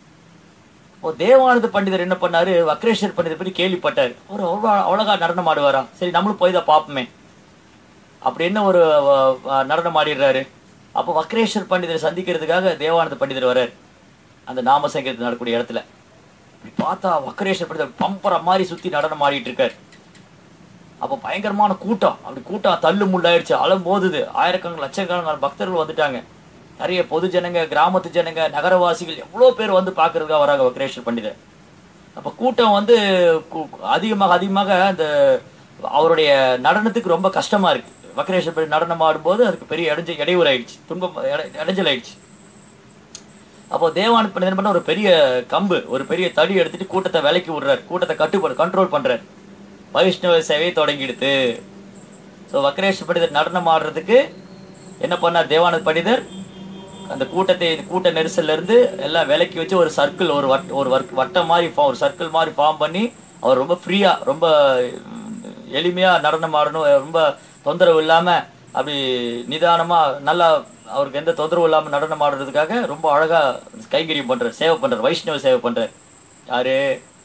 தேவானந்த பண்டிதர் என்ன பண்ணாரு, வக்ரேஸ்வர் பண்டிதர் பற்றி கேள்விப்பட்டாரு. அவர் அவ்வளோகா நடனம் ஆடுவாரா, சரி நம்மளும் போய் தான் பார்ப்போமே அப்படின்னு ஒரு நடனம் ஆடிடுறாரு. அப்போ வக்ரேஸ்வர் பண்டிதரை சந்திக்கிறதுக்காக தேவானந்த பண்டிதர் வர்றாரு அந்த நாம சங்கீர்த்தனம் நடக்கூடிய இடத்துல. பார்த்தா வக்ரேஸ்வர் பண்டிதர் பம்பர மாதிரி சுத்தி நடனம் ஆடிட்டு இருக்காரு. அப்போ பயங்கரமான கூட்டம், அப்படி கூட்டம் தள்ளு முள்ளாயிடுச்சு, அலம் போதுது. ஆயிரக்கணக்கான லட்சக்கணக்கான பக்தர்கள் வந்துட்டாங்க. நிறைய பொது ஜனங்க, கிராமத்து ஜனங்க, நகரவாசிகள் எவ்வளோ பேர் வந்து பார்க்கறதுக்காக வராங்க வக்ரேஸ்வர் பண்டிதர். அப்போ கூட்டம் வந்து அதிகமாக அந்த அவருடைய நடனத்துக்கு ரொம்ப கஷ்டமா இருக்கு. வக்ரேஸ்வர் பண்டிதர் நடனம் ஆடும்போது அதுக்கு பெரிய இடையூறு ஆயிடுச்சு, இடைஞ்சல் ஆயிடுச்சு. அப்போ தேவானந்த பண்டிதர் பண்ண ஒரு பெரிய கம்பு, ஒரு பெரிய தடி எடுத்துட்டு கூட்டத்தை விலக்கி விடுறாரு, கூட்டத்தை கண்ட்ரோல் பண்றாரு. வைஷ்ணவ சேவையை தொடங்கிடுது. ஸோ வக்ரேஸ்வர் பண்டிதர் நடனம் ஆடுறதுக்கு என்ன பண்ணார் தேவானந்த பண்டிதர், அந்த கூட்ட நெரிசல்ல இருந்து எல்லாம் விலக்கி வச்சு ஒரு சர்க்கிள், ஒரு வட்டம் மாதிரி ஒரு சர்க்கிள் மாதிரி ஃபார்ம் பண்ணி அவர் ரொம்ப ஃப்ரீயா, ரொம்ப எளிமையா நடனம் ஆடணும், ரொம்ப தொந்தரவு இல்லாம அப்படி நிதானமா நல்லா அவருக்கு எந்த தொந்தரவு இல்லாம நடனம் ஆடுறதுக்காக ரொம்ப அழகா கைங்கரியம் பண்றாரு, சேவை பண்றாரு, வைஷ்ணவ சேவை பண்றாரு. யாரு?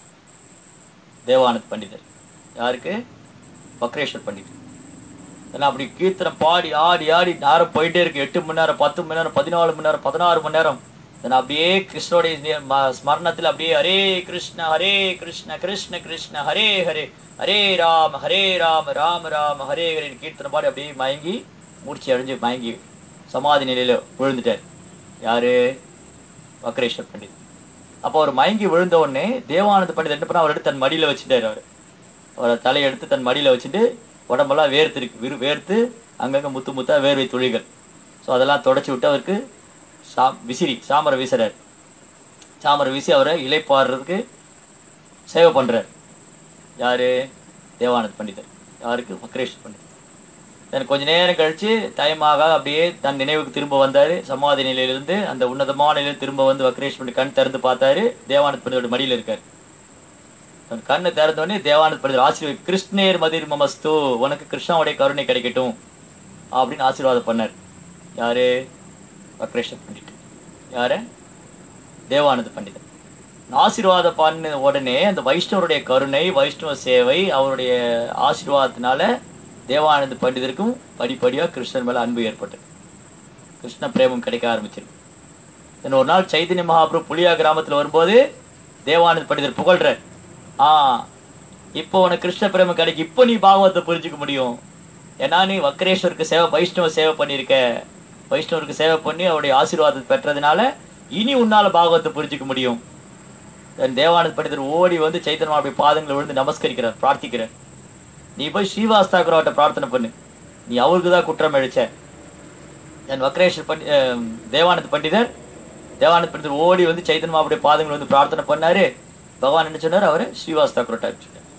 தேவானந்த பண்டிதர். யாருக்கு? வக்ரேஸ்வர் பண்டிதர். ஏன்னா அப்படி கீர்த்தனம் பாடி ஆடி ஆடி நேரம் போயிட்டே இருக்கு. 8 மணி நேரம், 10 மணி நேரம், 14 மணி நேரம், 16 மணி நேரம். அப்படியே கிருஷ்ணனுடைய ஸ்மரணத்தில் அப்படியே ஹரே கிருஷ்ண கிருஷ்ண கிருஷ்ண ஹரே ஹரே, ஹரே ராம ராம ராம ஹரே ஹரே கீர்த்தனம் பாடி அப்படியே மயங்கி மூர்ச்சி அடைஞ்சு மயங்கி சமாதி நிலையில விழுந்துட்டார். யாரு? வக்ரேஸ்வர் பண்டிதர். அப்போ அவர் மயங்கி விழுந்த உடனே தேவானந்த பண்டிதர் என்ன பண்ண, அவர் எடுத்து தன் மடியில வச்சுட்டாரு. அவரை தலையை எடுத்து தன் மடியில வச்சுட்டு உடம்பெல்லாம் வேர்த்து அங்கங்க முத்து முத்தா வேர்வை துளிகள். ஸோ அதெல்லாம் தொடச்சி விட்டு அவருக்கு சாமரை வீசுறாரு. சாமரை வீசி அவரை இலைப்பாடுறதுக்கு சேவை பண்றாரு. யாரு? தேவானந்த பண்டிதர். யாருக்கு? வக்ரேஸ்வர் பண்டிதர். எனக்கு கொஞ்ச நேரம் கழிச்சு டைமாக அப்படியே தன் நினைவுக்கு திரும்ப வந்தாரு. சமாதி நிலையிலிருந்து அந்த உன்னதமான நிலையில் திரும்ப வந்து வக்ரேஸ்வர் பண்டிதர் கண் திறந்து பார்த்தாரு. தேவானந்த பண்டிதரோட மடியில் இருக்காரு. கண்ணை திறந்தோடனே தேவானந்த பண்டிதர் ஆசீர்வாதம், கிருஷ்ணேர் மதிர் மமஸ்து, உனக்கு கிருஷ்ணாவுடைய கருணை கிடைக்கட்டும் அப்படின்னு ஆசீர்வாதம் பண்ணார். யாரு? வக்ரேஸ்வர் பண்டிதர். யாரு? தேவானந்த பண்டிதர். ஆசீர்வாதம் பண்ண உடனே அந்த வைஷ்ணவருடைய கருணை, வைஷ்ணவ சேவை, அவருடைய ஆசீர்வாதத்தினால தேவானந்த பண்டிதருக்கும் படிப்படியா கிருஷ்ணன் மேல அன்பு ஏற்பட்டது. கிருஷ்ண பிரேமம் கிடைக்க ஆரம்பிச்சிருக்கு. ஒரு நாள் சைதன்ய மகாபிரபு புலியா கிராமத்துல வரும்போது தேவானந்த பண்டிதர் புகழ்றார். இப்போ உனக்கு கிருஷ்ண பிரேமம் கிடைக்கும், இப்போ நீ பாகவத்தை புரிஞ்சுக்க முடியும். ஏன்னா நீ வக்ரேஸ்வருக்கு வைஷ்ணவ சேவை பண்ணியிருக்க, வைஷ்ணவருக்கு சேவை பண்ணி அவருடைய ஆசீர்வாதத்தை பெற்றதுனால இனி உன்னால பாகவத்தை புரிஞ்சுக்க முடியும். தேவானந்த பண்டிதர் ஓடி வந்து சைத்தன்ய மகாபிரபு பாதங்களை விழுந்து நமஸ்கரிக்கிறார், பிரார்த்திக்கிறார். நீ போய் ஸ்ரீவாஸ் தாக்கூர்ட்ட பிரார்த்தனை பண்ணு, நீ அவருக்கு தான் குற்றம் அழிச்ச. வக்ரேஸ்வர் தேவானந்த பண்டிதர் ஓடி வந்து சைத்தன்ய மகாபிரபுடைய பாதங்களை வந்து பிரார்த்தனை பண்ணாரு. பகவான் என்ன சொன்னார், அவரை ஸ்ரீவாஸ் தாக்கூர்ட்ட அனுப்பிச்சுட்டார்.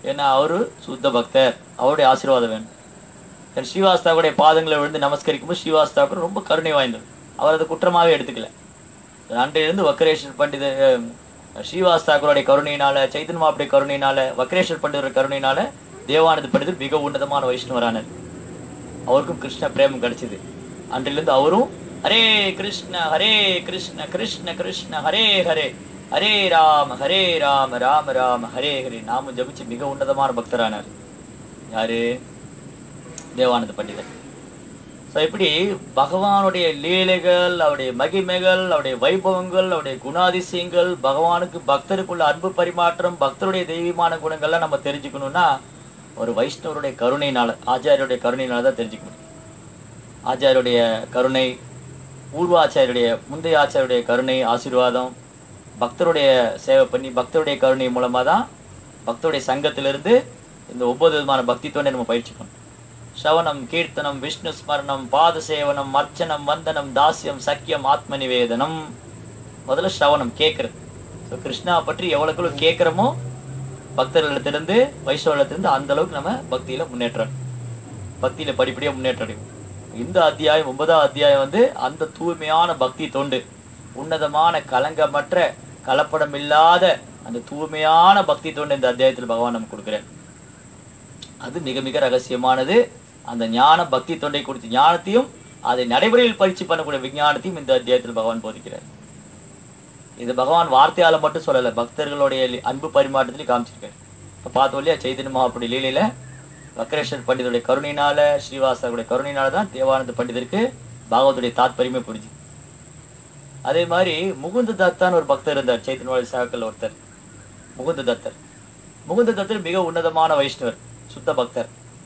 ஏன்னா அவரு சுத்த பக்தர், அவருடைய ஆசீர்வாதம் வேணும். ஸ்ரீவாஸ்தாவுடைய பாதங்களை விழுந்து நமஸ்கரிக்கும் போது ஸ்ரீவாஸ்தாவுக்கு ரொம்ப கருணை வாய்ந்தது. அவர் அதை குற்றமாவே எடுத்துக்கல. அன்றையிலிருந்து வக்ரேஸ்வர் பண்டிதர் ஸ்ரீவாஸ்தாக்குடைய கருணையினால, சைத்தன்ய மகாபிரபுடைய கருணையினால, வக்ரேஸ்வர் பண்டிதர் கருணையினால தேவானந்த பண்டிதர் மிக உன்னதமான வைஷ்ணவரானார். அவருக்கும் கிருஷ்ண பிரேமம் கிடைச்சது. அன்றிலிருந்து அவரும் ஹரே கிருஷ்ண கிருஷ்ண கிருஷ்ண ஹரே ஹரே, ஹரே ராம ராம ராம ஹரே ஹரே நாமும் ஜபிச்சு மிக உன்னதமான பக்தரானார். யாரு? தேவானந்த பண்டிதர். ஸோ இப்படி பகவானுடைய லீலைகள், அவருடைய மகிமைகள், அவருடைய வைபவங்கள், அவருடைய குணாதிசயங்கள், பகவானுக்கு பக்தருக்குள்ள அன்பு பரிமாற்றம், பக்தருடைய தெய்வீமான குணங்கள்லாம் நம்ம தெரிஞ்சுக்கணும்னா ஒரு வைஷ்ணவருடைய கருணையினால, ஆச்சாரியுடைய கருணையினால தான் தெரிஞ்சுக்க முடியும். ஆச்சாரியுடைய கருணை, பூர்வாச்சாரியுடைய முந்தைய ஆச்சாரியுடைய கருணை ஆசீர்வாதம், பக்தருடைய சேவை பண்ணி பக்தருடைய கருணை மூலமாக தான் பக்தருடைய சங்கத்திலிருந்து இந்த 9 விதமான பக்தித்தோட நம்ம பயிற்சி பண்ணணும். ஸ்ரவணம், கீர்த்தனம், விஷ்ணு ஸ்மரணம், பாத சேவனம், அர்ச்சனம், வந்தனம், தாஸ்யம், சக்கியம், ஆத்ம நிவேதனம். முதல்ல ஸ்ரவணம், கேட்கறது. ஸோ கிருஷ்ணா பற்றி எவ்வளவுக்கு கேட்கிறோமோ பக்தர்களிடத்திலிருந்து, வைஷ்ணவத்திலிருந்து அந்த அளவுக்கு நம்ம பக்தியில முன்னேற்றம், பக்தியில படிப்படியாக முன்னேற்றம் அடைவோம். இந்த அத்தியாயம் 9ஆம் அத்தியாயம் அந்த தூய்மையான பக்தி தொண்டு, உன்னதமான கலங்கமற்ற கலப்படம் இல்லாத அந்த தூய்மையான பக்தி தொண்டு இந்த அத்தியாயத்தில் பகவான் நமக்கு கொடுக்கிறார். அது மிக மிக ரகசியமானது. அந்த ஞான பக்தி தொண்டை குறித்த ஞானத்தையும் அதை நடைமுறையில் பயிற்சி பண்ணக்கூடிய விஞ்ஞானத்தையும் இந்த அத்தியாயத்தில் பகவான் போதிக்கிறார். இது பகவான் வார்த்தையால மட்டும் சொல்லலை, பக்தர்களுடைய அன்பு பரிமாற்றத்திலையும் காமிச்சிருக்காரு. இப்போ பார்த்தோம் இல்லையா, சைத்தன்ய மகாபிரபு லீலையில வக்ரேஸ்வர் பண்டிதருடைய கருணையினால, ஸ்ரீவாசருடைய கருணையினால தான் தேவானந்த பண்டிதருக்கு பாகவத்துடைய தாத்பரியமே புரிஞ்சு. அதே மாதிரி முகுந்த தத்தான்னு ஒரு பக்தர் இருந்தார், சைத்தன்ய சாக்கல் ஒருத்தர், முகுந்த தத்தர். முகுந்த தத்தர் மிக உன்னதமான வைஷ்ணவர், சுத்த பக்தர்.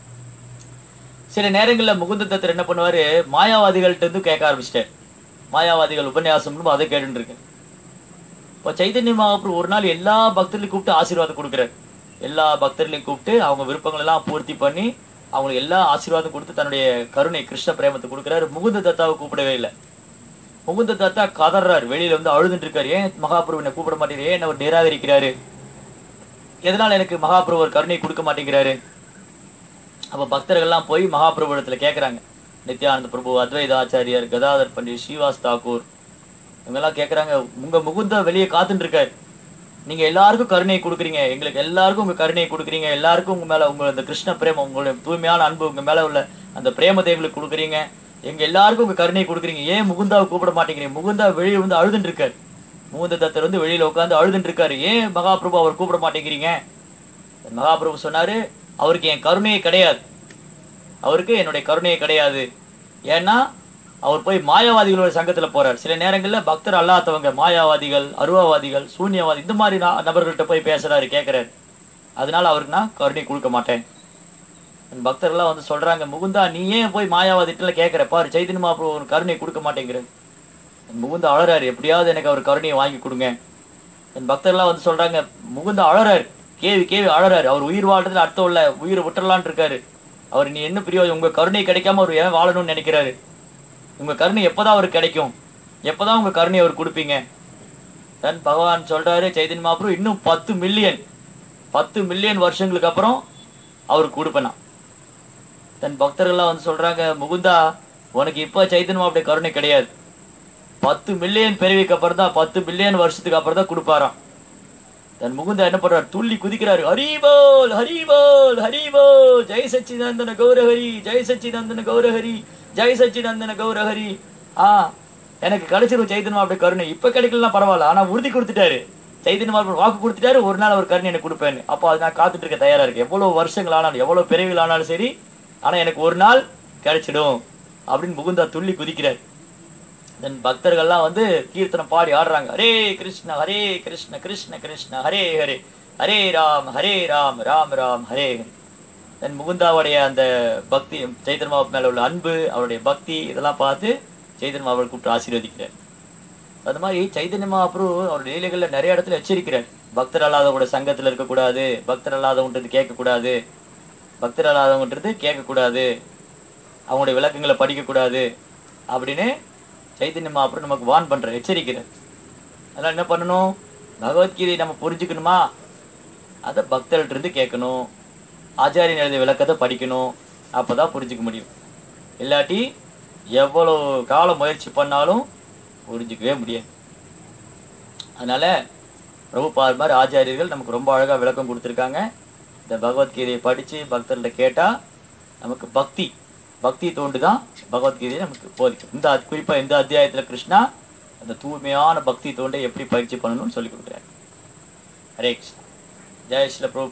சில நேரங்களில் முகுந்த தத்தர் என்ன பண்ணுவாரு, மாயாவாதிகள்ட்ட இருந்து கேட்க ஆரம்பிச்சிட்டார். மாயாவாதிகள் உபன்யாசம் அதை கேட்டு இருக்கு. இப்போ சைத்தன்ய மகாபிரபு ஒரு நாள் எல்லா பக்தர்களையும் கூப்பிட்டு ஆசீர்வாதம் கொடுக்குறாரு. எல்லா பக்தர்களையும் கூப்பிட்டு அவங்க விருப்பங்கள் எல்லாம் பூர்த்தி பண்ணி அவங்களுக்கு எல்லா ஆசீர்வாதம் கொடுத்து தன்னுடைய கருணை கிருஷ்ண பிரேமத்தை கொடுக்குறாரு. முகுந்த தத்தாவை கூப்பிடவே இல்லை. முகுந்த தத்தா கதறாரு, வெளியில அழுதுட்டு இருக்காரு. ஏன் மகாபிரபு என்னை கூப்பிட மாட்டேங்கிறாரு, ஏன் அவர் நிராகரிக்கிறாரு, எதனால எனக்கு மகாபிரபு ஒரு கருணை கொடுக்க மாட்டேங்கிறாரு. அப்ப பக்தர்கள்லாம் போய் மகாபிரபு இடத்துல கேட்கறாங்க. நித்யானந்த பிரபு, அத்வைத ஆச்சாரியர், கதாதர் பண்டிட், ஸ்ரீவாஸ் தாக்கூர், இவங்கெல்லாம் கேட்கறாங்க, உங்க முகுந்த வெளியே காத்துட்டு இருக்காரு, நீங்க எல்லாருக்கும் கருணை கொடுக்குறீங்க, எங்களுக்கு எல்லாருக்கும் உங்க கருணையை கொடுக்குறீங்க, எல்லாருக்கும் உங்க மேல உங்க அந்த கிருஷ்ண பிரேமம், உங்களுடைய தூய்மையான அன்பு, உங்க மேல உள்ள அந்த பிரேமத்தை எங்களுக்கு கொடுக்குறீங்க, எங்க எல்லாருக்கும் உங்க கருணையை கொடுக்குறீங்க, ஏன் முகுந்தாவை கூப்பிட மாட்டேங்கிறீங்க. முகுந்தா வெளியே அழுதுட்டு இருக்காரு. முகுந்த தத்தர் வெளியில உட்காந்து அழுதுட்டு இருக்காரு. ஏன் மகாபிரபு அவர் கூப்பிட மாட்டேங்கிறீங்க. மகாபிரபு சொன்னாரு, அவருக்கு என் கருணையே கிடையாது, அவருக்கு என்னுடைய கருணையே கிடையாது. ஏன்னா அவர் போய் மாயாவாதிகளோட சங்கத்துல போறார். சில நேரங்கள்ல பக்தர் அல்லாதவங்க, மாயாவாதிகள், அருவாவாதிகள், சூன்யவாதி, இந்த மாதிரி நபர்கள்ட்ட போய் பேசுறாரு, கேட்கிறாரு. அதனால அவருக்கு நான் கருணை கொடுக்க மாட்டேன். பக்தர்கள்லாம் சொல்றாங்க, முகுந்தா நீ ஏன் போய் மாயாவாதிட்டுல கேட்கிற, பாரு சைத்தன்ய மகாபிரபு கருணை கொடுக்க மாட்டேங்கிற. முகுந்தா அழறாரு, எப்படியாவது எனக்கு அவர் கருணையை வாங்கி கொடுங்க. என் பக்தர்லாம் சொல்றாங்க, முகுந்தா அழறாரு, கேவி கேவி அழறாரு, அவர் உயிர் வாழ்றதுல அர்த்தம் இல்ல, உயிரை விட்டுறலான் இருக்காரு. அவர் நீ என்ன பிரயோஜனம், உங்க கருணை கிடைக்காம அவர் ஏன் வாழணும்னு நினைக்கிறாரு, உங்க கருணை எப்பதான் அவருக்கு கிடைக்கும், எப்பதான் உங்க கருணை அவர் கொடுப்பீங்க. தன் பகவான் சொல்றாரு, சைத்தன்ய மகாபிரபு இன்னும் 10 மில்லியன் வருஷங்களுக்கு அப்புறம் அவருக்கு கொடுப்பேனா. தன் பக்தர்கள்லாம் சொல்றாங்க, முகுந்தா உனக்கு இப்ப சைத்தன்ய மகாபிரபு கருணை கிடையாது, 10 மில்லியன் பிறவிக்கு அப்புறம் தான், 10 பில்லியன் வருஷத்துக்கு அப்புறம் தான் கொடுப்பாராம். தன் முகுந்தா என்ன பண்றாரு, துள்ளி குதிக்கிறாரு, ஹரிபோல் ஹரிபோல் ஹரிபோல், ஜெய் சச்சிதானந்தன கௌரஹரி, ஜெய் சச்சிதானந்தன கௌரஹரி, ஜெய் சச்சிதானந்தன கௌரஹரி. எனக்கு கிடைச்சிரும் சைத்தன்ய மகாபிரபு கருணை, இப்ப கிடைக்கலாம் பரவாயில்ல, ஆனா உறுதி கொடுத்துட்டாரு, சைத்தன்ய மகாபிரபு வாக்கு கொடுத்துட்டாரு, ஒரு நாள் அவர் கருணை எனக்கு கொடுப்பேன்னு. அப்போ அது நான் காத்துட்டு இருக்க தயாரா இருக்கு, எவ்வளவு வருஷங்கள் ஆனாலும், எவ்வளவு பிறவிகள் ஆனாலும் சரி, ஆனா எனக்கு ஒரு நாள் கிடைச்சிடும் அப்படின்னு முகுந்தா துள்ளி குதிக்கிறார். தென் பக்தர்கள்லாம் கீர்த்தனம் பாடி ஆடுறாங்க, ஹரே கிருஷ்ண கிருஷ்ண கிருஷ்ண ஹரே ஹரே, ஹரே ராம் ராம் ராம் ஹரே ஹரே. தென் முகுந்தாவுடைய அந்த பக்தி, சைத்தன்ய மகாபிரபு மேல உள்ள அன்பு, அவருடைய பக்தி, இதெல்லாம் பார்த்து சைத்தன்ய மகாபிரபு கூப்பிட்டு ஆசீர்வதிக்கிறார். அது மாதிரி சைத்தன்ய மகாபிரபு அவருடைய லீலைகள்ல நிறைய இடத்துல எச்சரிக்கிறார், பக்தர் அல்லாதவங்களோட சங்கத்துல இருக்கக்கூடாது, பக்தர் அல்லாதவன்றது கேட்கக்கூடாது, பக்தர் அல்லாதவங்கன்றது கேட்கக்கூடாது, அவங்களுடைய விளக்கங்களை படிக்கக்கூடாது அப்படின்னு சைத்தன்ய மகாபிரபு நமக்கு வான் பண்ற, எச்சரிக்கிறார். அதனால என்ன பண்ணணும், பகவத்கீதை நம்ம புரிஞ்சுக்கணுமா, அதை பக்தர்கிட்ட இருந்து கேட்கணும், ஆச்சாரியன் எழுதிய விளக்கத்தை படிக்கணும். அப்பதான் புரிஞ்சுக்க முடியும். இல்லாட்டி எவ்வளோ காலம் முயற்சி பண்ணாலும் புரிஞ்சுக்கவே முடியாது. அதனால பிரபுபாத் மாதிரி ஆச்சாரியர்கள் நமக்கு ரொம்ப அழகா விளக்கம் கொடுத்துருக்காங்க. இந்த பகவத்கீதையை படிச்சு பக்தர்கிட்ட கேட்டா நமக்கு பக்தி தோண்டுதான் பகவத்கீதையை நமக்கு போதிக்கும். குறிப்பா இந்த அத்தியாயத்துல கிருஷ்ணா அந்த தூய்மையான பக்தி தோண்டை எப்படி பயிற்சி பண்ணணும்னு சொல்லி கொடுக்குறாரு. ஹரே கிருஷ்ணா. ஜெய் ஸ்ரீல பிரபு.